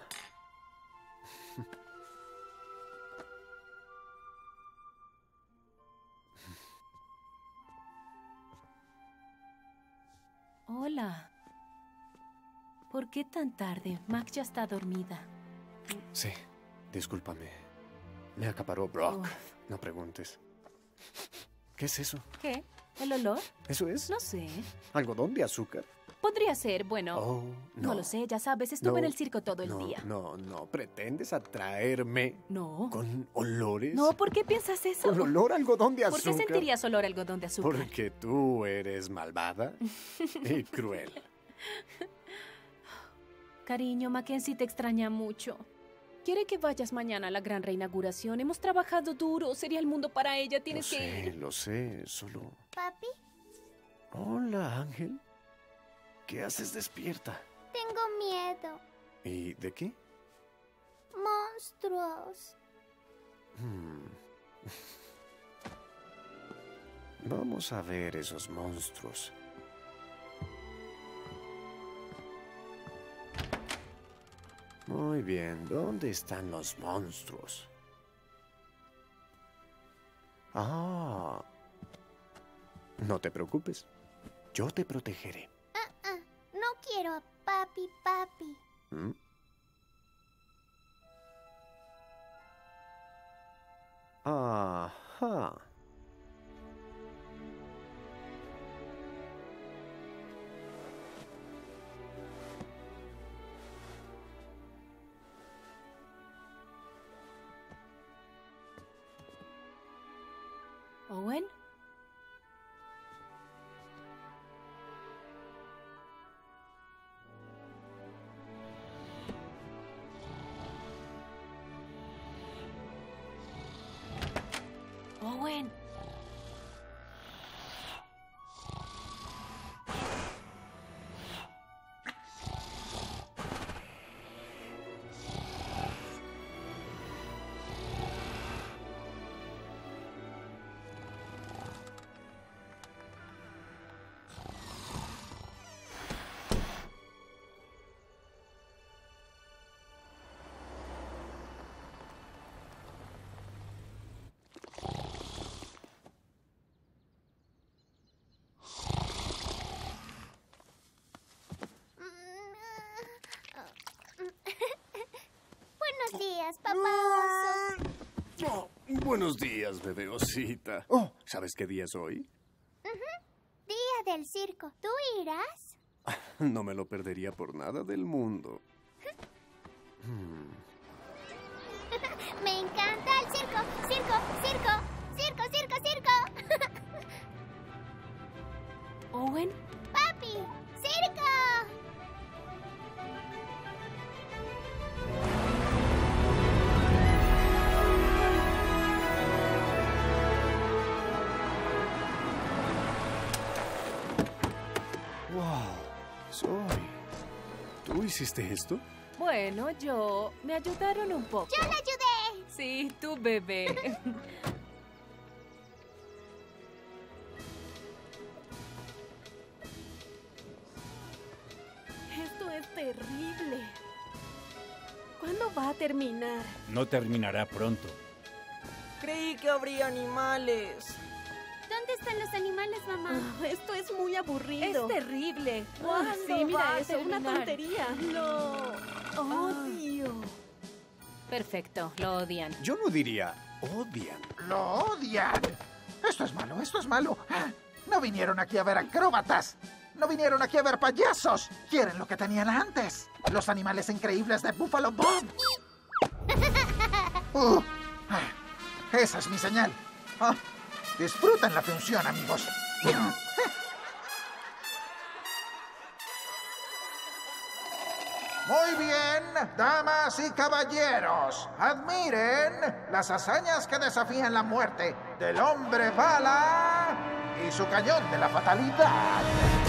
Hola. ¿Por qué tan tarde? Max ya está dormida. Sí, discúlpame. Me acaparó Brock. Uf. No preguntes. ¿Qué es eso? ¿Qué? ¿El olor? ¿Eso es? No sé. ¿Algodón de azúcar? Podría ser, bueno. Oh, no. no. lo sé, ya sabes, estuve No, en el circo todo el no, día. No, no. ¿Pretendes atraerme No. con olores? No, ¿por qué piensas eso? ¿Con olor a algodón de ¿Por azúcar? qué sentirías olor a algodón de azúcar? Porque tú eres malvada y cruel. Cariño, Mackenzie te extraña mucho. Quiere que vayas mañana a la gran reinauguración. Hemos trabajado duro. Sería el mundo para ella. Lo Tienes que sé, ir. lo sé. Solo... Papi, Hola, Ángel. ¿Qué haces despierta? tengo miedo. ¿Y de qué? Monstruos. Hmm. Vamos a ver esos monstruos. Muy bien, ¿dónde están los monstruos? Ah. No te preocupes. Yo te protegeré. Ah, ah, no quiero a papi, papi. ¿Mm? Ajá. Owen. Owen. Buenos días, papá oso. Oh, buenos días, bebé osita. Oh, ¿sabes qué día es hoy? Ujú. Día del circo. ¿Tú irás? No me lo perdería por nada del mundo. Hmm. Me encanta el circo. Circo, circo, circo, circo, circo. Owen. Papi, circo. Zoe, ¿tú hiciste esto? Bueno, yo... me ayudaron un poco. ¡Yo la ayudé! Sí, tú, bebé. Esto es terrible. ¿Cuándo va a terminar? No terminará pronto. Creí que habría animales. ¿Dónde están los animales, mamá? Oh, esto es muy aburrido. Es terrible. ¿Cuándo Sí, mira va a eso, ser una terminar? tontería? No. Odio. Perfecto, lo odian. Yo no diría odian. ¡Lo odian! Esto es malo, esto es malo. No vinieron aquí a ver acróbatas. No vinieron aquí a ver payasos. Quieren lo que tenían antes. Los animales increíbles de Buffalo Bob. Uh, esa es mi señal. Ah, disfruten la función, amigos. Muy bien, damas y caballeros, admiren las hazañas que desafían la muerte del hombre bala y su cañón de la fatalidad.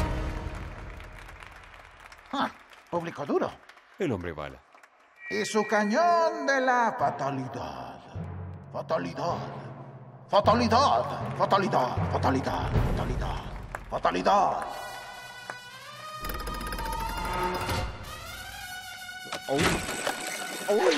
Ah, público duro. El hombre bala. Y su cañón de la fatalidad. Fatalidad. Fatalidad. Fatalidad. Fatalidad. Fatalidad. Fatalidad. Oh. Oh.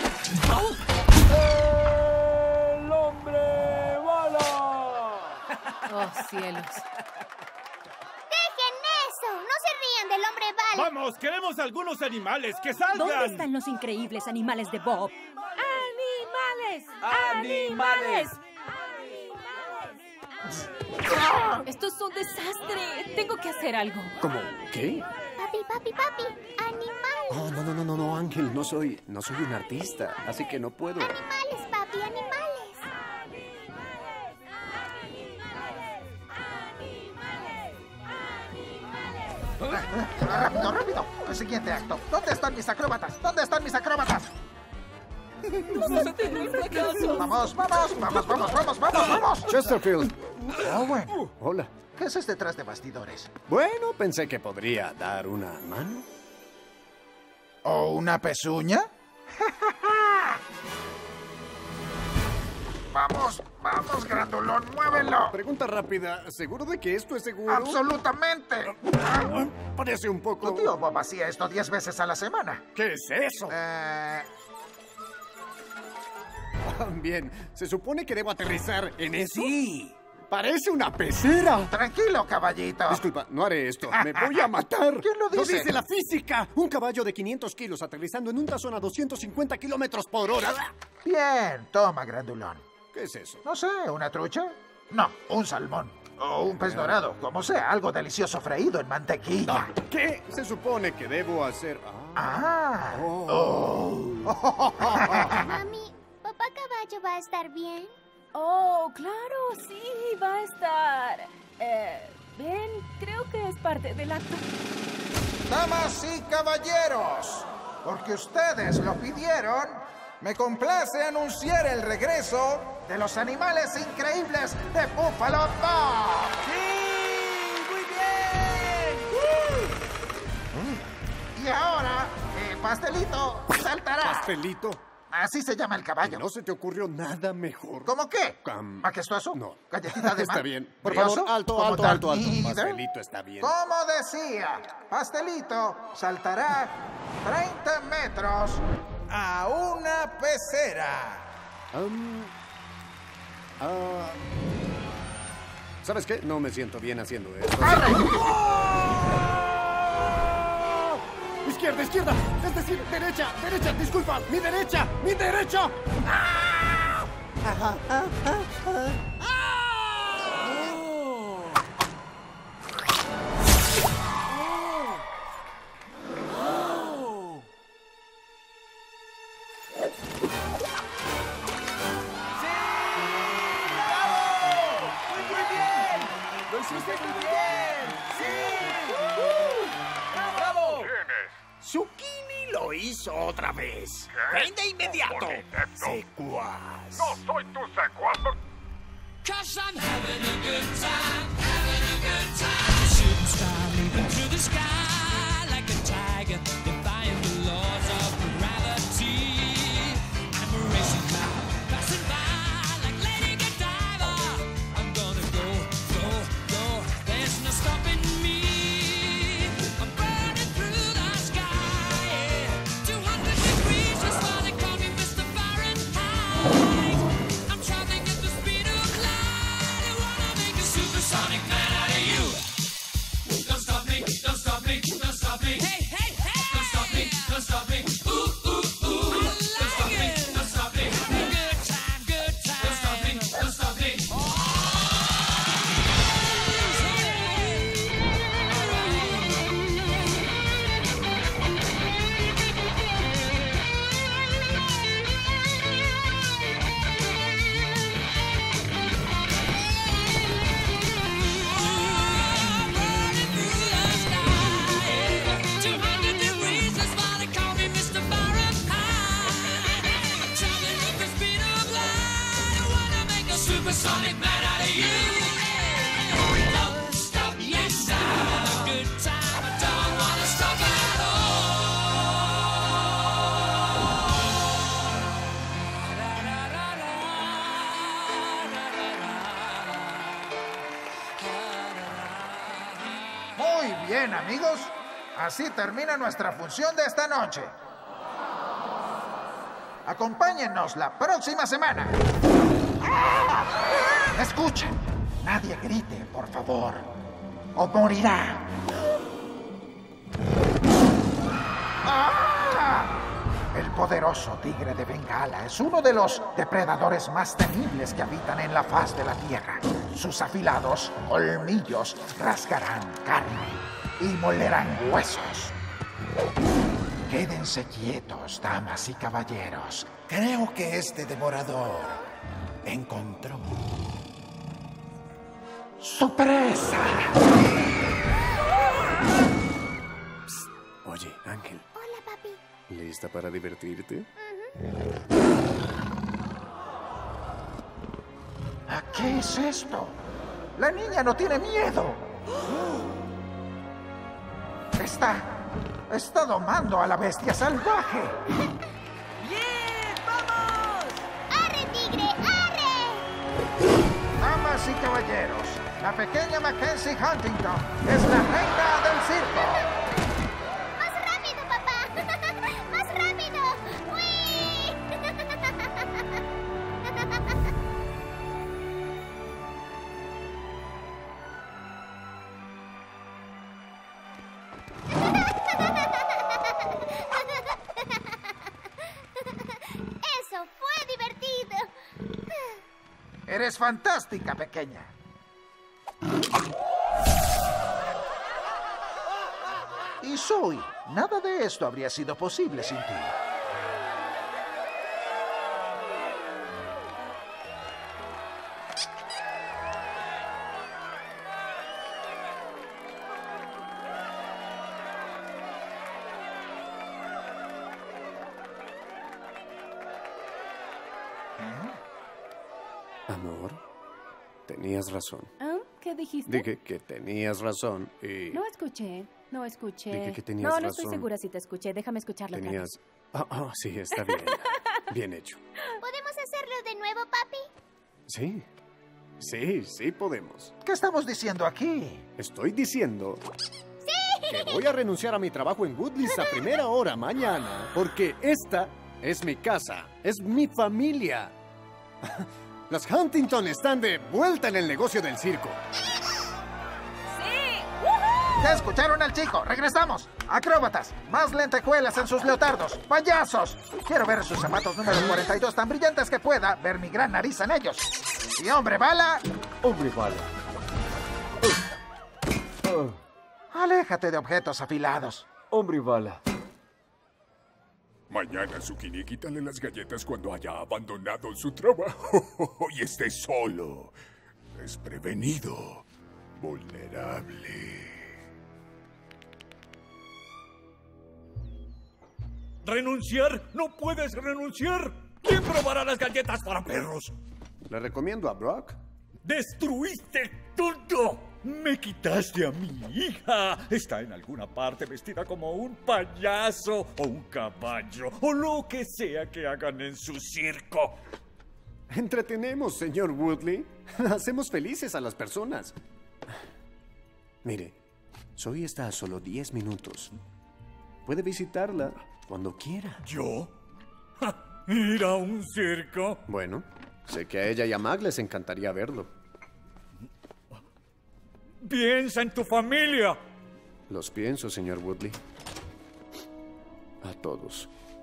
¡El hombre bala! Oh, cielos. ¡Dejen eso! ¡No se rían del hombre bala! ¡Vamos! ¡Queremos algunos animales! ¡Que salgan! ¿Dónde están los increíbles animales de Bob? ¡Animales! ¡Animales! Esto es un desastre. Tengo que hacer algo. ¿Cómo? ¿Qué? Papi, papi, papi. ¡Animales! Oh, no, no, no, no, no, Ángel, no soy, no soy un artista, así que no puedo. ¡Animales, papi! ¡Animales! Rápido, rápido. El siguiente acto. ¿Dónde están mis acróbatas? ¿Dónde están mis acróbatas? Vamos, vamos, vamos, vamos, vamos, vamos, vamos. Chesterfield. Owen, Hola. ¿qué haces detrás de bastidores? Bueno, pensé que podría dar una mano. ¿O una pezuña? Vamos, vamos, grandulón, muévelo. Pregunta rápida, ¿seguro de que esto es seguro? ¡Absolutamente! Parece un poco... Tu tío Bob hacía esto diez veces a la semana. ¿Qué es eso? Eh... Bien, ¿se supone que debo aterrizar en eso? Sí. Parece una pecera. Tranquilo, caballito. Disculpa, no haré esto. Me voy a matar. ¿Quién lo dice? Lo dice la física. Un caballo de quinientos kilos aterrizando en un tazón a doscientos cincuenta kilómetros por hora. Bien, toma, grandulón. ¿Qué es eso? No sé, ¿una trucha? No, un salmón. O un pez dorado, como sea, algo delicioso freído en mantequilla. ¿Qué se supone que debo hacer? Ah. Oh. Mami, ¿papá caballo va a estar bien? Oh, claro, sí, va a estar. Eh, ven, creo que es parte del acto. Damas y caballeros, porque ustedes lo pidieron, me complace anunciar el regreso de los animales increíbles de Buffalo Bob. ¡Sí! ¡Muy bien! Y ahora, el pastelito saltará. ¿Pastelito? Así se llama el caballo. ¿No se te ocurrió nada mejor? ¿Cómo qué? Um, ¿Majestuoso? No. ¿Galletita de mar? Está bien. Por ¿Brioso? favor, alto, ¿Como alto, alto, alto. Darth Vader? Pastelito está bien. Como decía, pastelito saltará treinta metros a una pecera. Um, ah, ¿Sabes qué? No me siento bien haciendo esto. ¡Izquierda, izquierda! Es decir, derecha, derecha, disculpa, mi derecha, mi derecha. ¡Ah! Ajá, ah, ah, ah. Zucchini lo hizo otra vez. ¡Ven de inmediato! Secuaz. No soy tu secuaz. Cause I'm having a good time, having a good time. Shooting star leaping through the sky like Bien, amigos, así termina nuestra función de esta noche. Acompáñennos la próxima semana. Escuchen, nadie grite, por favor, o morirá. El poderoso tigre de Bengala es uno de los depredadores más temibles que habitan en la faz de la tierra. Sus afilados colmillos rasgarán carne y molerán huesos. Quédense quietos, damas y caballeros. Creo que este devorador encontró su presa. Psst. Oye, Ángel. Hola, papi. ¿Lista para divertirte? ¿Qué es esto? La niña no tiene miedo. Está... está domando a la bestia salvaje. ¡Bien! ¡Vamos! ¡Arre, tigre! ¡Arre! Damas y caballeros, la pequeña Mackenzie Huntington es la reina del circo. ¡Más rápido, papá! ¡Más rápido! ¡Uy! Eso fue divertido. Eres fantástica, pequeña. Y Zoe, nada de esto habría sido posible sin ti. Amor, tenías razón. ¿Ah? ¿Qué dijiste? Dije que tenías razón y... No escuché, no escuché. Dije que tenías no, no estoy razón. segura si te escuché. Déjame escucharlo otra Tenías... vez. Oh, oh, sí, está bien. Bien hecho. ¿Podemos hacerlo de nuevo, papi? Sí, sí, sí podemos. ¿Qué estamos diciendo aquí? Estoy diciendo ¡Sí! que voy a renunciar a mi trabajo en Woodleys a primera hora mañana, porque esta es mi casa, es mi familia. Las Huntington están de vuelta en el negocio del circo. ¿Ya escucharon al chico? ¡Regresamos! Acróbatas, más lentejuelas en sus leotardos. ¡Payasos! Quiero ver sus zapatos número cuarenta y dos tan brillantes que pueda ver mi gran nariz en ellos. Y hombre bala... Hombre bala. Aléjate de objetos afilados. Hombre bala. Mañana, Zucchini, quítale las galletas cuando haya abandonado su trabajo y esté solo, desprevenido, vulnerable. ¿Renunciar? ¡No puedes renunciar! ¿Quién probará las galletas para perros? Le recomiendo a Brock. ¡Destruiste todo! ¡Me quitaste a mi hija! Está en alguna parte vestida como un payaso o un caballo o lo que sea que hagan en su circo. Entretenemos, señor Woodley. Hacemos felices a las personas. Mire, Zoe está a solo diez minutos. Puede visitarla cuando quiera. ¿Yo? Ja, ¿ir a un circo? Bueno, sé que a ella y a Mag les encantaría verlo. ¡Piensa en tu familia! Los pienso, señor Woodley. A todos.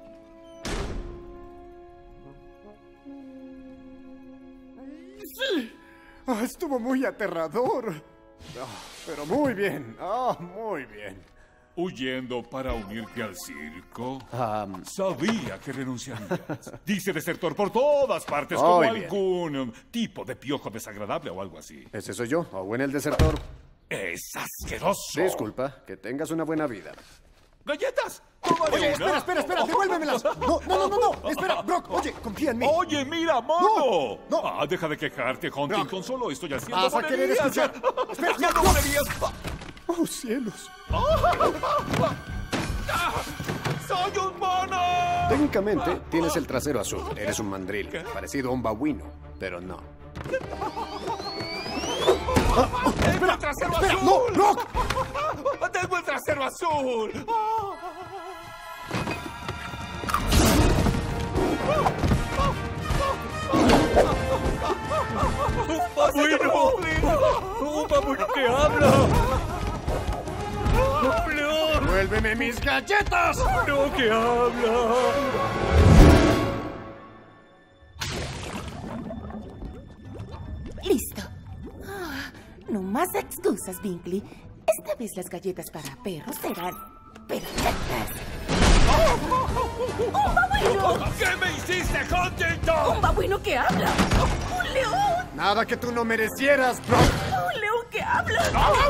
¡Sí! Ah, estuvo muy aterrador. Ah, pero muy bien. Ah, muy bien. ¿Huyendo para unirte al circo? Um, Sabía que renunciarías. Dice desertor por todas partes, Muy como bien. algún um, tipo de piojo desagradable o algo así. Ese soy yo, Owen el desertor. ¡Es asqueroso! Disculpa, que tengas una buena vida. ¡Galletas! Oye, espera, espera, espera, devuélvemelas. No, no, no, no, no. Espera, Brock, oye, confía en mí. Oye, mira, mono. No, Ah, deja de quejarte, Huntington. Solo estoy haciendo Vas a querer monerías. escuchar. Espera, ¡Haciendo no. monerías! ¡Oh, cielos! ¡Soy un mono! Técnicamente, tienes el trasero azul. Eres un mandril, parecido a un babuino, pero no. ¡Espera, trasero espera, azul! no, Brock. tengo el trasero azul! ¡Oh! ¡Un babuino! ¡Un babuino que habla! ¡No! ¡Vuélveme mis galletas! ¡No, que habla! Listo. Ah, no más excusas, Binkley. Esta vez las galletas para perros serán perfectas. ¡Un babuino! ¿Qué me hiciste, Huntington? ¡Un babuino que habla! ¡Un león! Nada que tú no merecieras, Brock. ¡Un león que habla!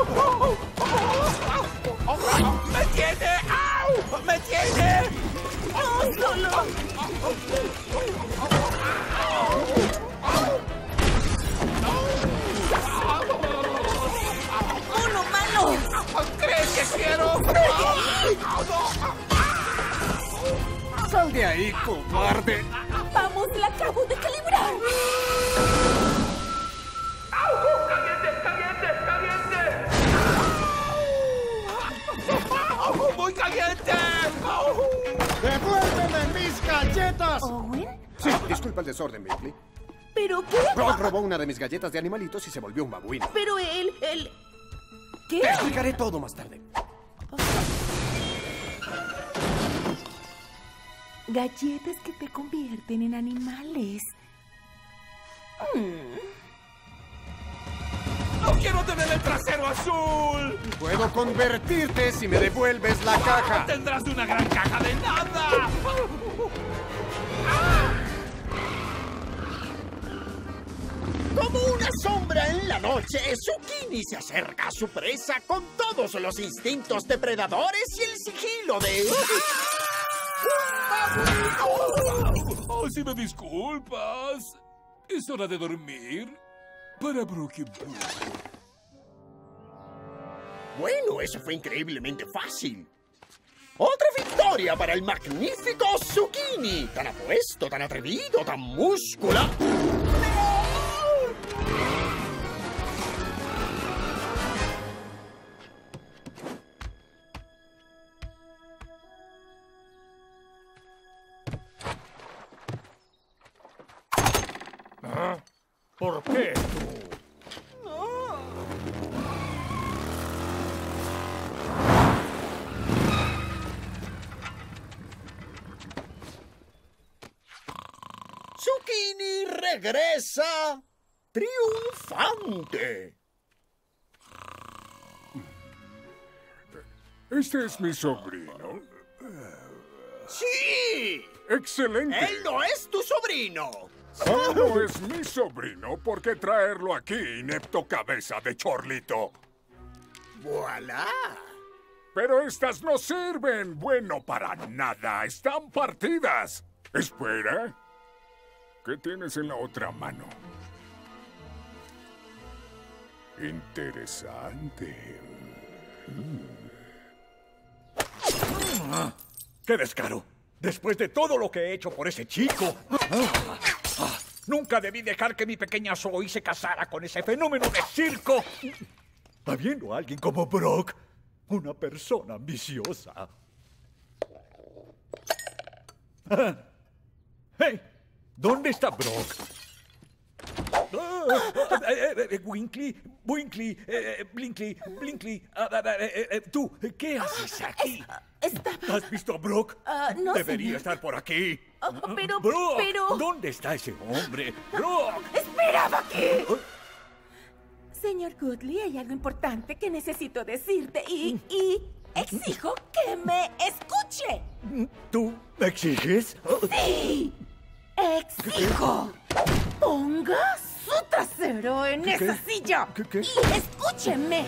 ¡Me tiene! ¡Au! ¡Me tiene! ¡No, solo! ¡Uno malo! ¿Crees que quiero? ¡Sal de ahí, cobarde! ¡Vamos, la acabo de calibrar! ¡Caliente, caliente, caliente! ¡Muy caliente! ¡Devuélveme mis galletas! ¿Owen? Sí, disculpa el desorden, Binkley. ¿Pero qué? Brock robó una de mis galletas de animalitos y se volvió un babuino. Pero él, él... ¿Qué? Te explicaré todo más tarde. Galletas que te convierten en animales. Mm. ¡No quiero tener el trasero azul! Puedo convertirte si me devuelves la caja. ¡Tendrás una gran caja de nada! Como una sombra en la noche, Zucchini se acerca a su presa con todos los instintos depredadores y el sigilo de... Oh, si me disculpas. Es hora de dormir para Brookie Boo. Bueno, eso fue increíblemente fácil. ¡Otra victoria para el magnífico Zucchini! Tan apuesto, tan atrevido, tan muscular. ¿Ah? ¿Por qué tú? Zucchini regresa triunfante. Este es mi sobrino. ¡Sí! ¡Excelente! ¡Él no es tu sobrino! Solo es mi sobrino. ¿Por qué traerlo aquí, inepto cabeza de chorlito? ¡Voilá! Pero estas no sirven. Bueno, para nada. Están partidas. Espera. ¿Qué tienes en la otra mano? Interesante. Ah, ¡Qué descaro! Después de todo lo que he hecho por ese chico. Ah, ah, nunca debí dejar que mi pequeña Zoe se casara con ese fenómeno de circo. Habiendo alguien como Brock, una persona ambiciosa. Ah. ¡Hey! ¿Dónde está Brock? Ah, eh, eh, eh, Winkley, Winkley, eh, Blinkley, Blinkley, ah, ah, eh, eh, tú, ¿qué haces aquí? Estaba... ¿Has visto a Brock? Ah, no, Debería señor. estar por aquí. Oh, pero, Brock, pero... ¿dónde está ese hombre? Brock. ¡Esperaba que... Señor Goodley, hay algo importante que necesito decirte y... y... exijo que me escuche. ¿Tú me exiges? ¡Sí! ¡Exijo! Ponga su trasero en ¿Qué, esa qué? silla ¿Qué, qué? y escúcheme.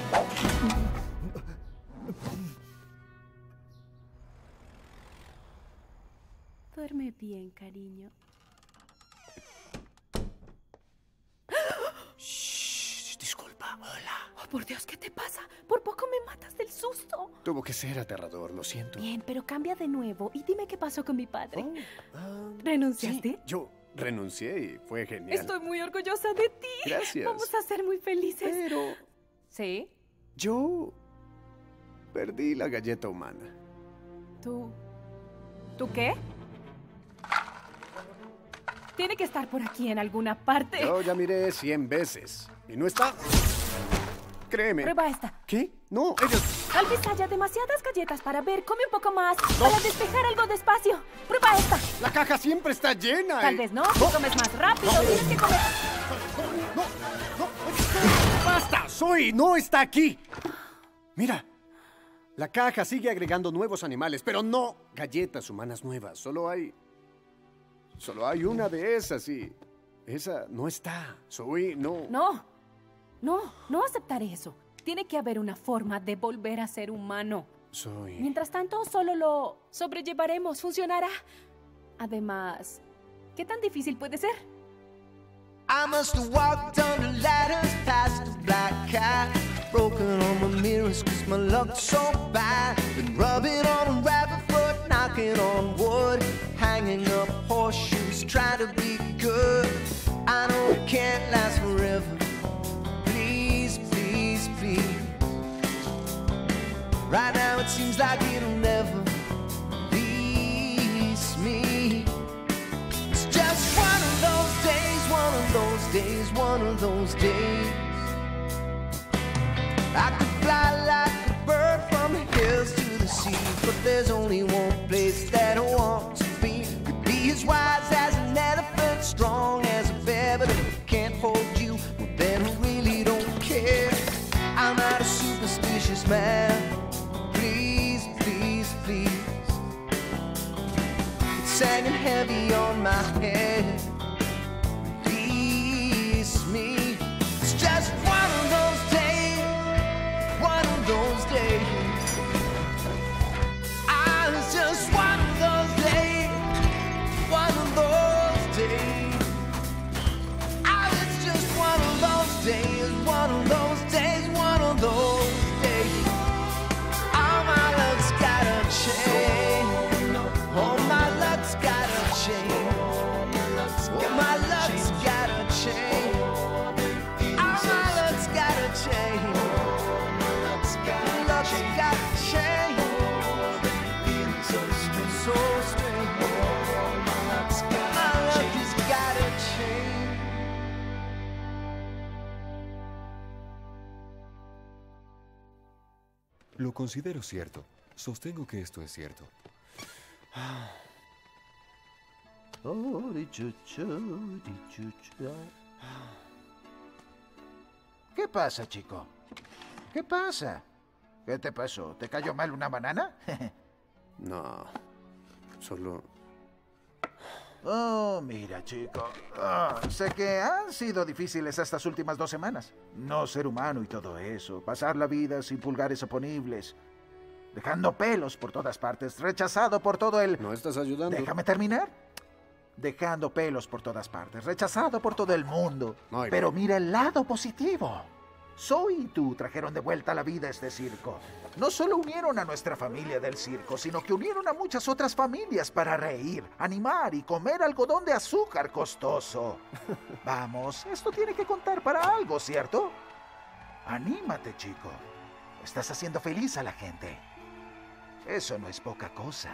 Duerme bien, cariño. Shh, disculpa, hola. Oh, por Dios, ¿qué te pasa? Por poco me matas del susto. Tuvo que ser aterrador, lo siento. Bien, pero cambia de nuevo y dime qué pasó con mi padre. Oh, ah, ¿Renunciaste? sí, yo renuncié y fue genial. Estoy muy orgullosa de ti. Gracias. Vamos a ser muy felices. Pero ¿Sí? yo Perdí la galleta humana. ¿Tú... ¿Tú qué? Tiene que estar por aquí en alguna parte. Yo ya miré cien veces. ¿Y no está? Créeme. Prueba esta. ¿Qué? No, ellos... Tal vez haya demasiadas galletas para ver. Come un poco más. Para despejar algo despacio. Prueba esta. La caja siempre está llena. Tal y- vez no. Si comes más rápido, No. tienes que comer. ¡Basta! ¡Zoe no está aquí! Mira, la caja sigue agregando nuevos animales, pero no galletas humanas nuevas. Solo hay... Solo hay una de esas y... Esa no está. Zoe, no. No. No, no aceptaré eso. Tiene que haber una forma de volver a ser humano. Zoe... Mientras tanto, solo lo sobrellevaremos. Funcionará. Además, ¿qué tan difícil puede ser? I must have walked on the ladders past the black cat. Broken on my mirrors cause my luck's so bad. Been rubbing on a rabbit foot, knocking on wood. Hanging up horseshoes, trying to be good. I know it can't last forever. Please, please, please. Right now it seems like it'll never release me. It's just one of those days, one of those days, one of those days. I could fly like a bird from the hills to the sea, but there's only one place that I want to be. Could be as wise as an elephant, strong as a bear, but if I can't hold you, well then I really don't care. I'm not a superstitious man. Please, please, please. It's hanging heavy on my head. Release me. It's just one of those days, one of those days. Ah, it's just one of those days, one of those days. Ah, it's just one of those days, one of those days, one of those days. Oh, my luck's gotta change. Oh, my luck's gotta change. Oh, my luck's gotta change. Oh, my luck's gotta change. Luck's gotta change. So strange, so strange. My luck has gotta change. Lo considero cierto. Sostengo que esto es cierto. Oh, dichucho, dichucho. ¿Qué pasa, chico? ¿Qué pasa? ¿Qué te pasó? ¿Te cayó mal una banana? No, solo... Oh, mira, chico. Ah, sé que han sido difíciles estas últimas dos semanas. No ser humano y todo eso. Pasar la vida sin pulgares oponibles. Dejando pelos por todas partes. Rechazado por todo el... No estás ayudando. Déjame terminar. Dejando pelos por todas partes. Rechazado por todo el mundo. Ay, Pero güey. mira el lado positivo. Zoe y tú trajeron de vuelta a la vida este circo. No solo unieron a nuestra familia del circo, sino que unieron a muchas otras familias para reír, animar y comer algodón de azúcar costoso. Vamos, esto tiene que contar para algo, ¿cierto? Anímate, chico. Estás haciendo feliz a la gente. Eso no es poca cosa.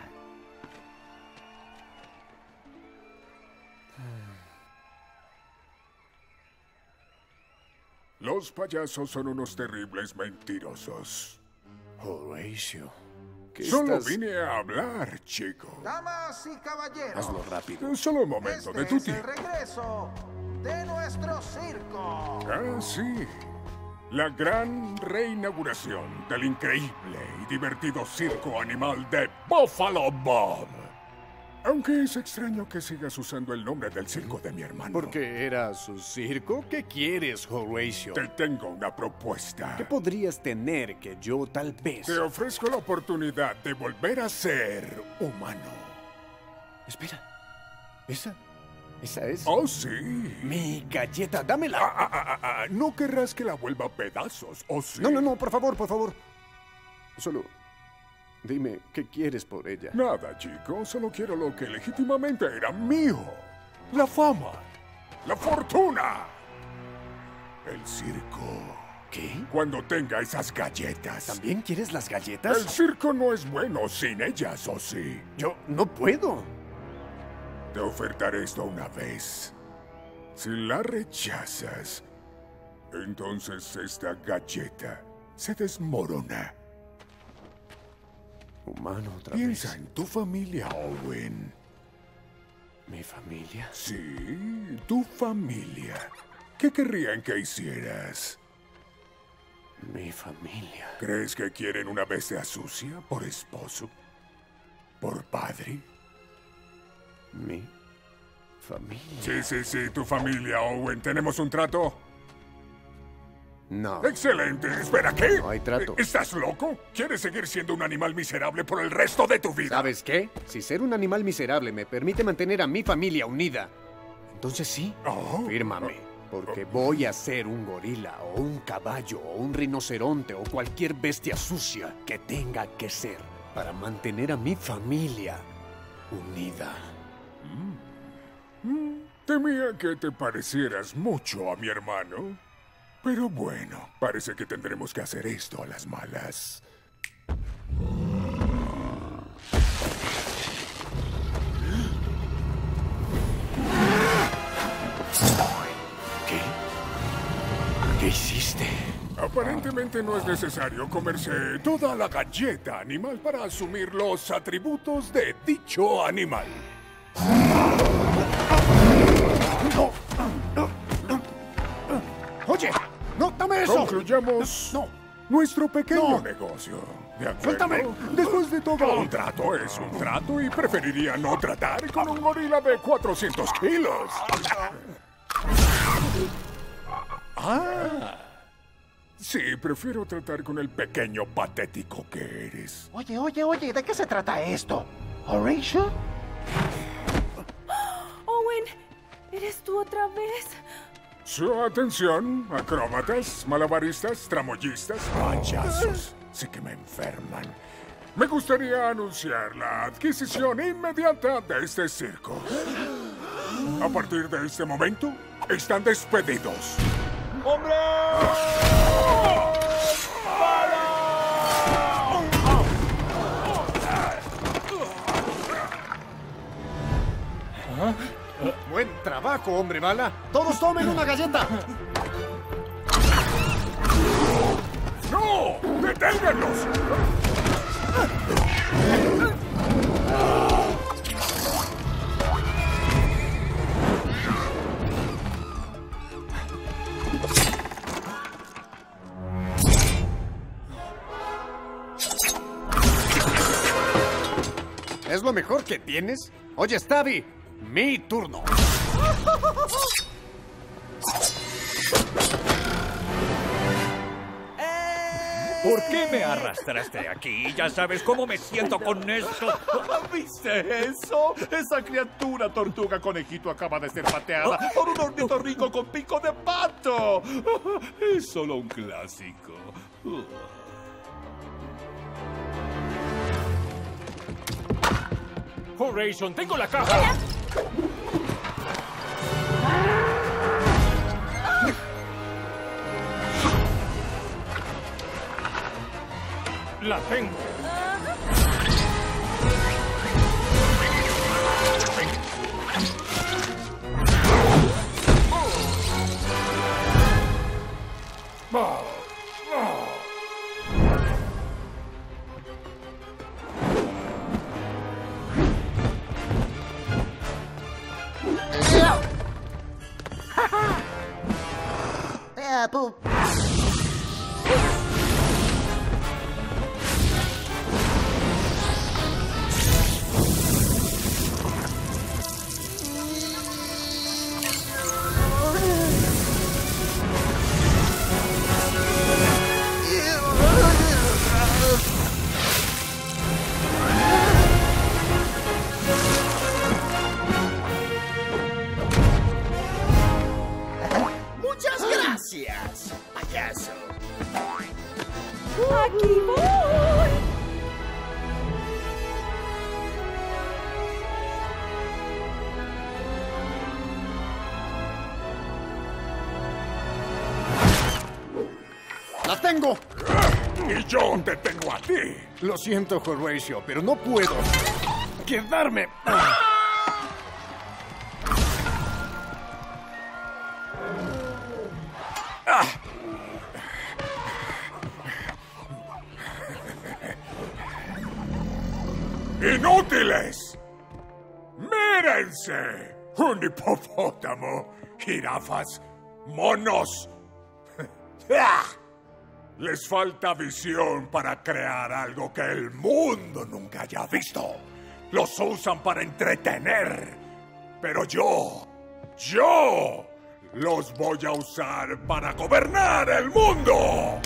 Los payasos son unos terribles mentirosos. Horatio, ¿qué Solo estás...? vine a hablar, chico. Damas y caballeros. Hazlo rápido. Solo un momento, Este de tu es el tiempo. regreso de nuestro circo. Ah, sí. La gran reinauguración del increíble y divertido circo animal de Buffalo Bob. Aunque es extraño que sigas usando el nombre del circo de mi hermano. ¿Porque era su circo? ¿Qué quieres, Horatio? Te tengo una propuesta. ¿Qué podrías tener que yo tal vez...? Te ofrezco la oportunidad de volver a ser humano. Espera. ¿Esa? ¿Esa es? Oh, sí. Mi galleta, dámela. Ah, ah, ah, ah, no querrás que la vuelva a pedazos, ¿o sí? No, no, no, por favor, por favor. Solo... dime, ¿qué quieres por ella? Nada, chico. Solo quiero lo que legítimamente era mío. La fama. La fortuna. El circo. ¿Qué? Cuando tenga esas galletas. ¿También quieres las galletas? El circo no es bueno sin ellas, ¿o sí? Yo no puedo. Te ofertaré esto una vez. Si la rechazas, entonces esta galleta se desmorona. Humano otra Piensa vez. en tu familia, Owen. ¿Mi familia? Sí, tu familia. ¿Qué querrían que hicieras? Mi familia. ¿Crees que quieren una bestia sucia por esposo? ¿Por padre? Mi familia. Sí, sí, sí, tu familia, Owen. ¿Tenemos un trato? No. ¡Excelente! Espera, ¿qué? No hay trato. ¿Estás loco? ¿Quieres seguir siendo un animal miserable por el resto de tu vida? ¿Sabes qué? Si ser un animal miserable me permite mantener a mi familia unida, entonces sí, Oh. fírmame. Porque voy a ser un gorila, o un caballo, o un rinoceronte, o cualquier bestia sucia que tenga que ser para mantener a mi familia unida. Mm, Temía que te parecieras mucho a mi hermano. Pero bueno, parece que tendremos que hacer esto a las malas. ¿Qué? ¿Qué hiciste? Aparentemente no es necesario comerse toda la galleta animal para asumir los atributos de dicho animal. ¡No! ¡No! ¡No! ¡Oye! ¡No, dame eso! Concluyamos No. nuestro pequeño No. negocio. ¿De acuerdo? ¡Suéltame! Después de todo, un trato es un trato y preferiría no tratar con un gorila de cuatrocientos kilos. Ah. Sí, prefiero tratar con el pequeño patético que eres. Oye, oye, oye, ¿de qué se trata esto? ¿Horatio? Owen, ¿eres tú otra vez? Su atención, acróbatas, malabaristas, tramoyistas, payasos. Sí que me enferman. Me gustaría anunciar la adquisición inmediata de este circo. A partir de este momento, están despedidos. ¡Hombre! Buen trabajo, hombre bala. Todos tomen una galleta. ¡No! ¡Deténganlos! ¿Es lo mejor que tienes? Oye, Stabby, mi turno. ¿Por qué me arrastraste aquí? Ya sabes cómo me siento con esto. ¿Viste eso? Esa criatura tortuga conejito acaba de ser pateada por un ornitorrinco con pico de pato. Es solo un clásico. Horatio, tengo la caja. La tengo. Oh, oh. Ah, pu- Muchas gracias. tengo! Y yo te tengo a ti. Lo siento, Horatio, pero no puedo quedarme. ¡Inútiles! ¡Mírense! Un hipopótamo, jirafas, monos. Les falta visión para crear algo que el mundo nunca haya visto. Los usan para entretener. Pero yo, yo, los voy a usar para gobernar el mundo.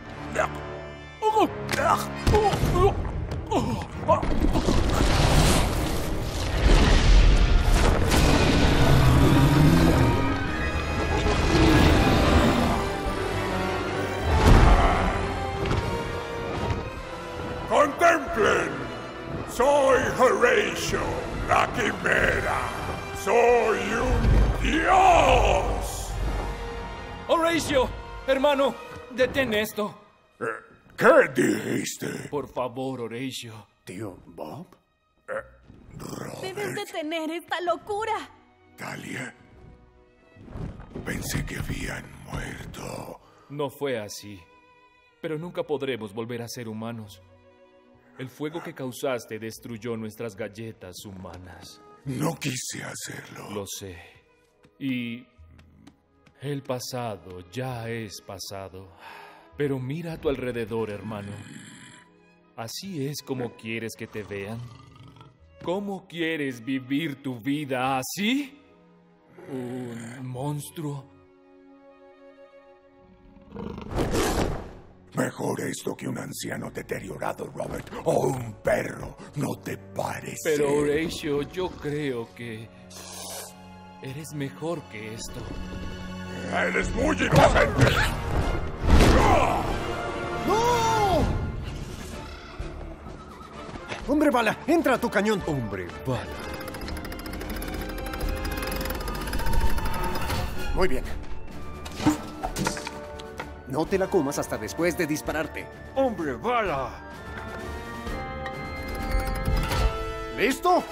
¡Contemplen! Soy Horatio, la quimera. ¡Soy un dios! Horatio, hermano, detén esto. Eh, ¿Qué dijiste? Por favor, Horatio. ¿Tío Bob? Debes detener esta locura. Talia, pensé que habían muerto. No fue así. Pero nunca podremos volver a ser humanos. El fuego que causaste destruyó nuestras galletas humanas. No quise hacerlo. Lo sé. Y el pasado ya es pasado. Pero mira a tu alrededor, hermano. ¿Así es como quieres que te vean? ¿Cómo quieres vivir tu vida así? ¿Un monstruo? Mejor esto que un anciano deteriorado, Robert, o un perro, ¿no te parece? Pero, Horatio, yo creo que eres mejor que esto. ¡Eres muy inocente! ¡No! Hombre bala, entra a tu cañón. Hombre bala. Muy bien. No te la comas hasta después de dispararte. ¡Hombre bala! ¿Listo?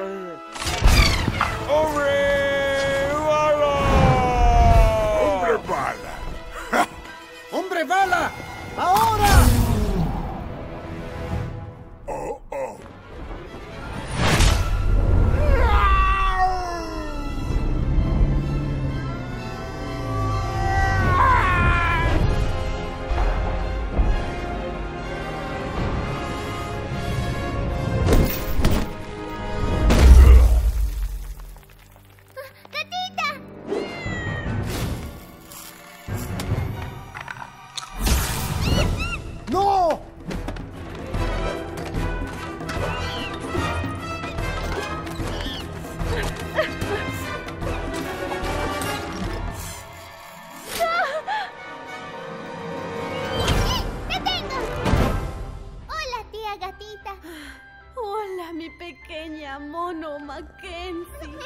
¡Hombre bala! ¡Hombre bala! ¡Hombre bala! ¡Ahora! ¡Oh, oh! ¡No! ¡Te tengo! Hola, tía gatita. Hola, mi pequeña mono Mackenzie.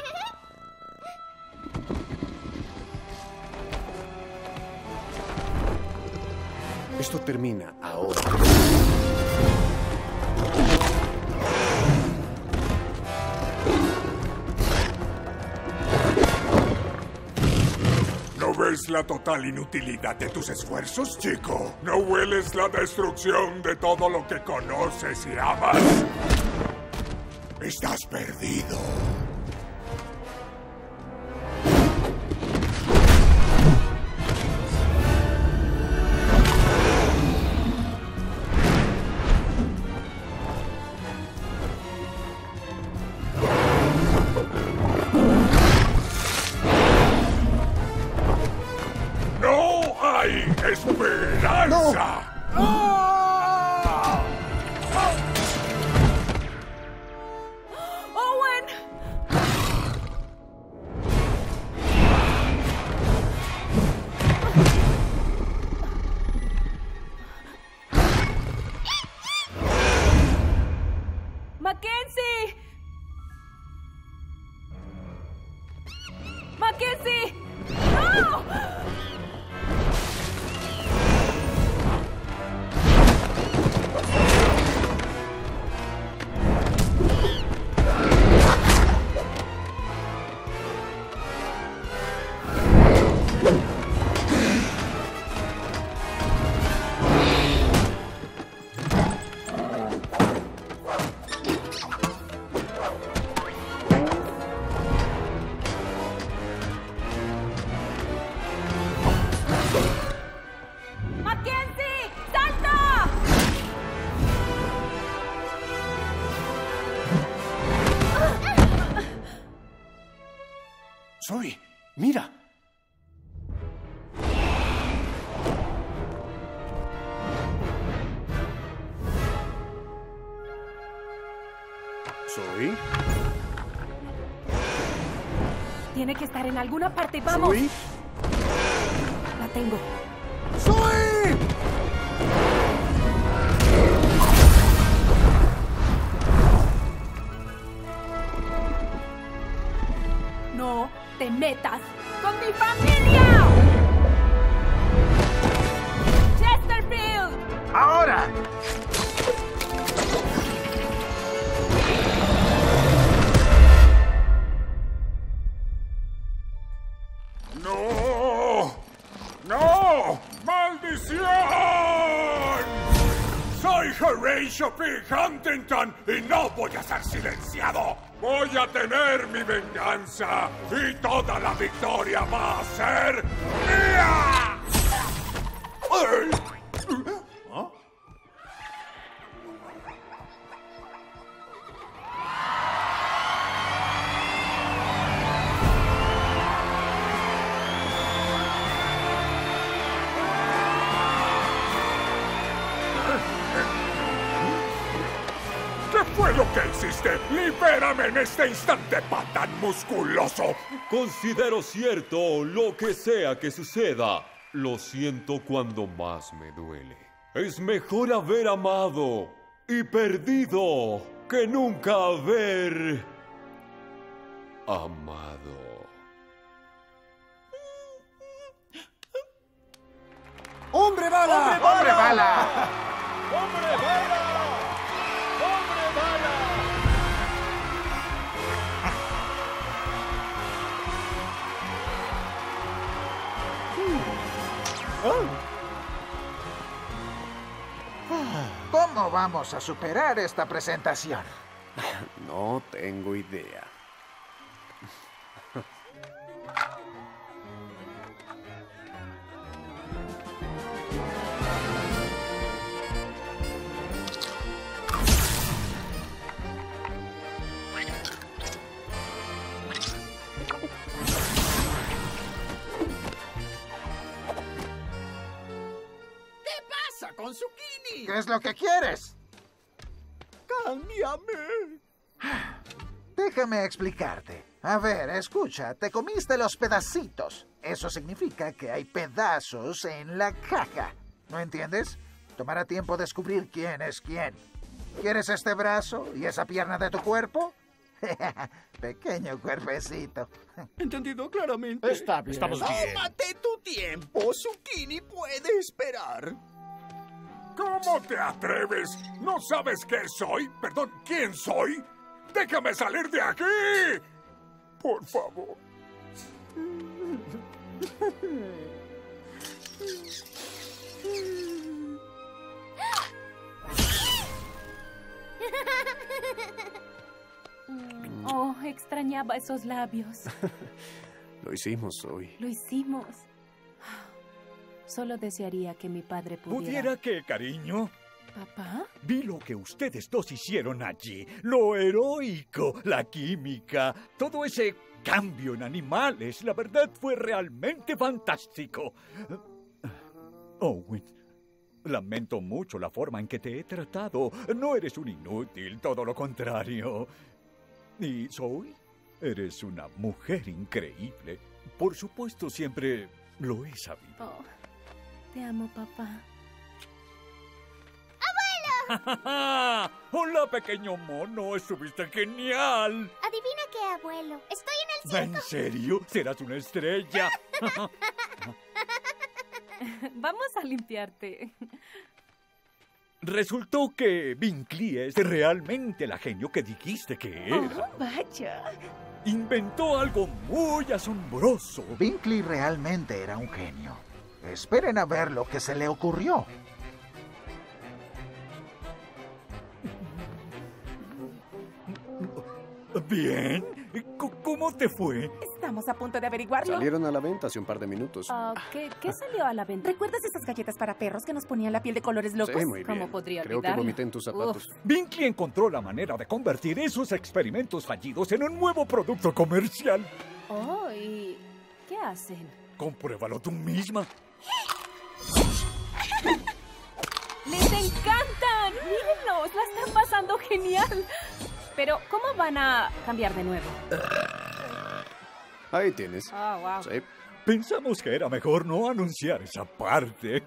Esto termina ahora. ¿No ves la total inutilidad de tus esfuerzos, chico? ¿No hueles la destrucción de todo lo que conoces y amas? Estás perdido. ¡No hay esperanza! ¡Owen! ¡Mackenzie! ¡Mackenzie! ¡No! Zoe, mira. Zoe. Tiene que estar en alguna parte. ¡Vamos! Zoe. La tengo. ¡Zoe! No te metas con mi familia. Chesterfield. ¡Ahora! ¡No! ¡No! ¡Maldición! Soy Horatio P. Huntington y no voy a ser silenciado. Voy a tener mi venganza y toda la victoria va a ser mía. ¡Ay! ¿Ah? ¿Qué fue lo que hiciste? ¡Libérame en este instante, patán musculoso! Considero cierto lo que sea que suceda. Lo siento cuando más me duele. Es mejor haber amado y perdido que nunca haber amado. ¡Hombre bala! ¡Hombre bala! ¡Hombre bala! ¡Hombre bala! ¿Cómo vamos a superar esta presentación? No tengo idea. ¡Con zucchini! ¿Qué es lo que quieres? ¡Cámbiame! Déjame explicarte. A ver, escucha, te comiste los pedacitos. Eso significa que hay pedazos en la caja. ¿No entiendes? Tomará tiempo descubrir quién es quién. ¿Quieres este brazo y esa pierna de tu cuerpo? Pequeño cuerpecito. Entendido claramente. Está bien. Estamos bien. ¡Tómate tu tiempo! Zucchini puede esperar. ¿Cómo te atreves? ¿No sabes qué soy? Perdón, ¿quién soy? ¡Déjame salir de aquí! Por favor. Oh, extrañaba esos labios. Lo hicimos hoy. Lo hicimos. Solo desearía que mi padre pudiera... ¿Pudiera qué, cariño? ¿Papá? Vi lo que ustedes dos hicieron allí. Lo heroico, la química, todo ese cambio en animales. La verdad fue realmente fantástico. Owen, lamento mucho la forma en que te he tratado. No eres un inútil, todo lo contrario. Y Zoe, eres una mujer increíble. Por supuesto, siempre lo he sabido. Oh, te amo, papá. ¡Hola, pequeño mono! ¡Estuviste genial! Adivina qué, abuelo. Estoy en el circo. ¿En serio? ¡Serás una estrella! Vamos a limpiarte. Resultó que Binkley es realmente la genio que dijiste que era. Oh, vaya. Inventó algo muy asombroso. Binkley realmente era un genio. Esperen a ver lo que se le ocurrió. Bien. ¿Cómo te fue? Estamos a punto de averiguarlo. Salieron a la venta hace un par de minutos. Uh, ¿qué, ¿Qué salió a la venta? ¿Recuerdas esas galletas para perros que nos ponían la piel de colores locos? Sí, muy bien. ¿Cómo podría Creo que olvidarlo? vomité en tus zapatos. Uf. Binkley encontró la manera de convertir esos experimentos fallidos en un nuevo producto comercial. Oh, ¿y qué hacen? Compruébalo tú misma. ¡Les encantan! ¡Mírenlos! ¡La están pasando genial! Pero, ¿cómo van a cambiar de nuevo? Ahí tienes. Oh, wow. Sí. Pensamos que era mejor no anunciar esa parte.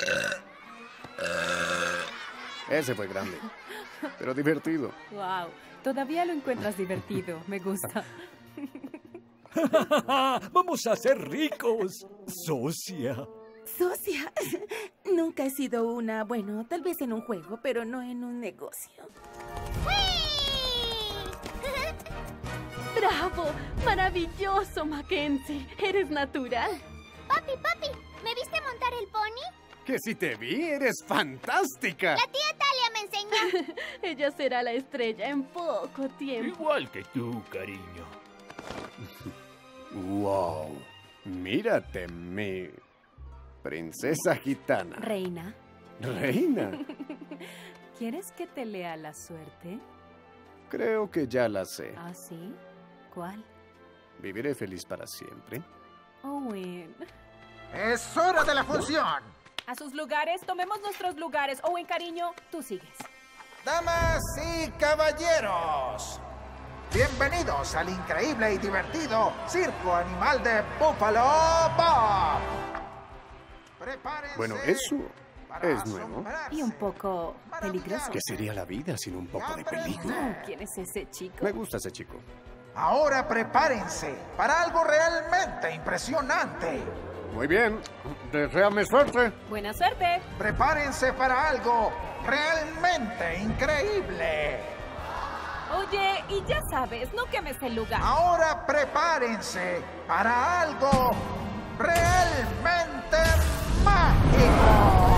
Ese fue grande, pero divertido. Wow. Todavía lo encuentras divertido. Me gusta. Vamos a ser ricos, socia. Socia, nunca he sido una, bueno, tal vez en un juego, pero no en un negocio. ¡Bravo! ¡Maravilloso, Mackenzie! ¡Eres natural! Papi, papi, ¿me viste montar el pony? Que si te vi, eres fantástica. La tía Talia me enseñó. Ella será la estrella en poco tiempo. Igual que tú, cariño. Wow. Mírate, mi princesa gitana. Reina. Reina. ¿Quieres que te lea la suerte? Creo que ya la sé. ¿Ah, sí? ¿Cuál? Viviré feliz para siempre. Owen. ¡Es hora de la función! A sus lugares, tomemos nuestros lugares. Owen, cariño, tú sigues. Damas y caballeros, bienvenidos al increíble y divertido Circo Animal de Buffalo Bob. Prepárense. Bueno, eso es nuevo. Y un poco peligroso. ¿Qué sería la vida sin un poco de peligro? ¿Quién es ese chico? Me gusta ese chico. Ahora prepárense para algo realmente impresionante. Muy bien. Deséame suerte. Buena suerte. Prepárense para algo realmente increíble. Oye, y ya sabes, no quemes el lugar. Ahora prepárense para algo realmente mágico.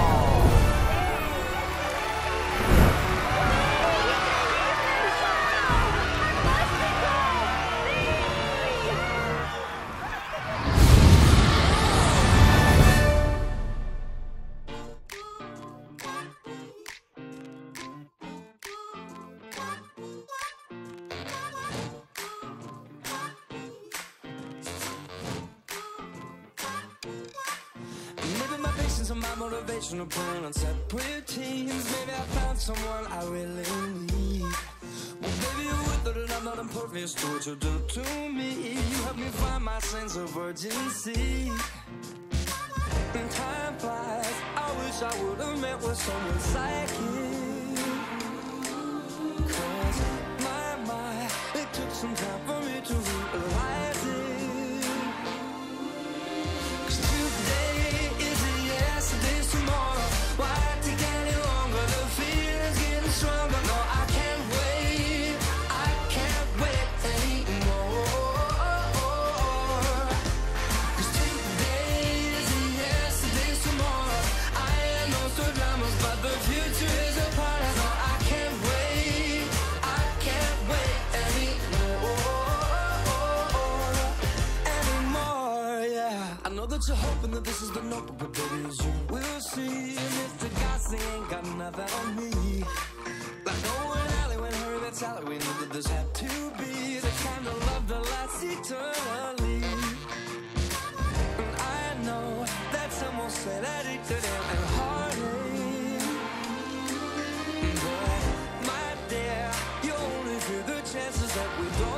Maybe my patience and my motivation are playing on separate teams. Maybe I found someone I really need. Well, baby, you're with it and I'm not impervious to what you do to me. You help me find my sense of urgency. And time flies. I wish I would have met with someone psychic. Cause my, my, it took some time for me to realize it. Cause today is a yes, today's tomorrow. Why take any longer? The feeling's getting stronger. No, I can't wait. I can't wait anymore. Cause today is a yes, today's tomorrow. I am no so dramas, but the future is a part of. No, I can't wait. I can't wait anymore. Anymore, yeah. I know that you're hoping that this is the note, but baby, as you will see, Mister Gossy ain't got nothing on me. Like Owen Alley when Harry met Sally, we knew that this had to be the kind of love that lasts eternally. And I know that some will say that it could end in heartache. But my dear, you only fear the chances that we don't.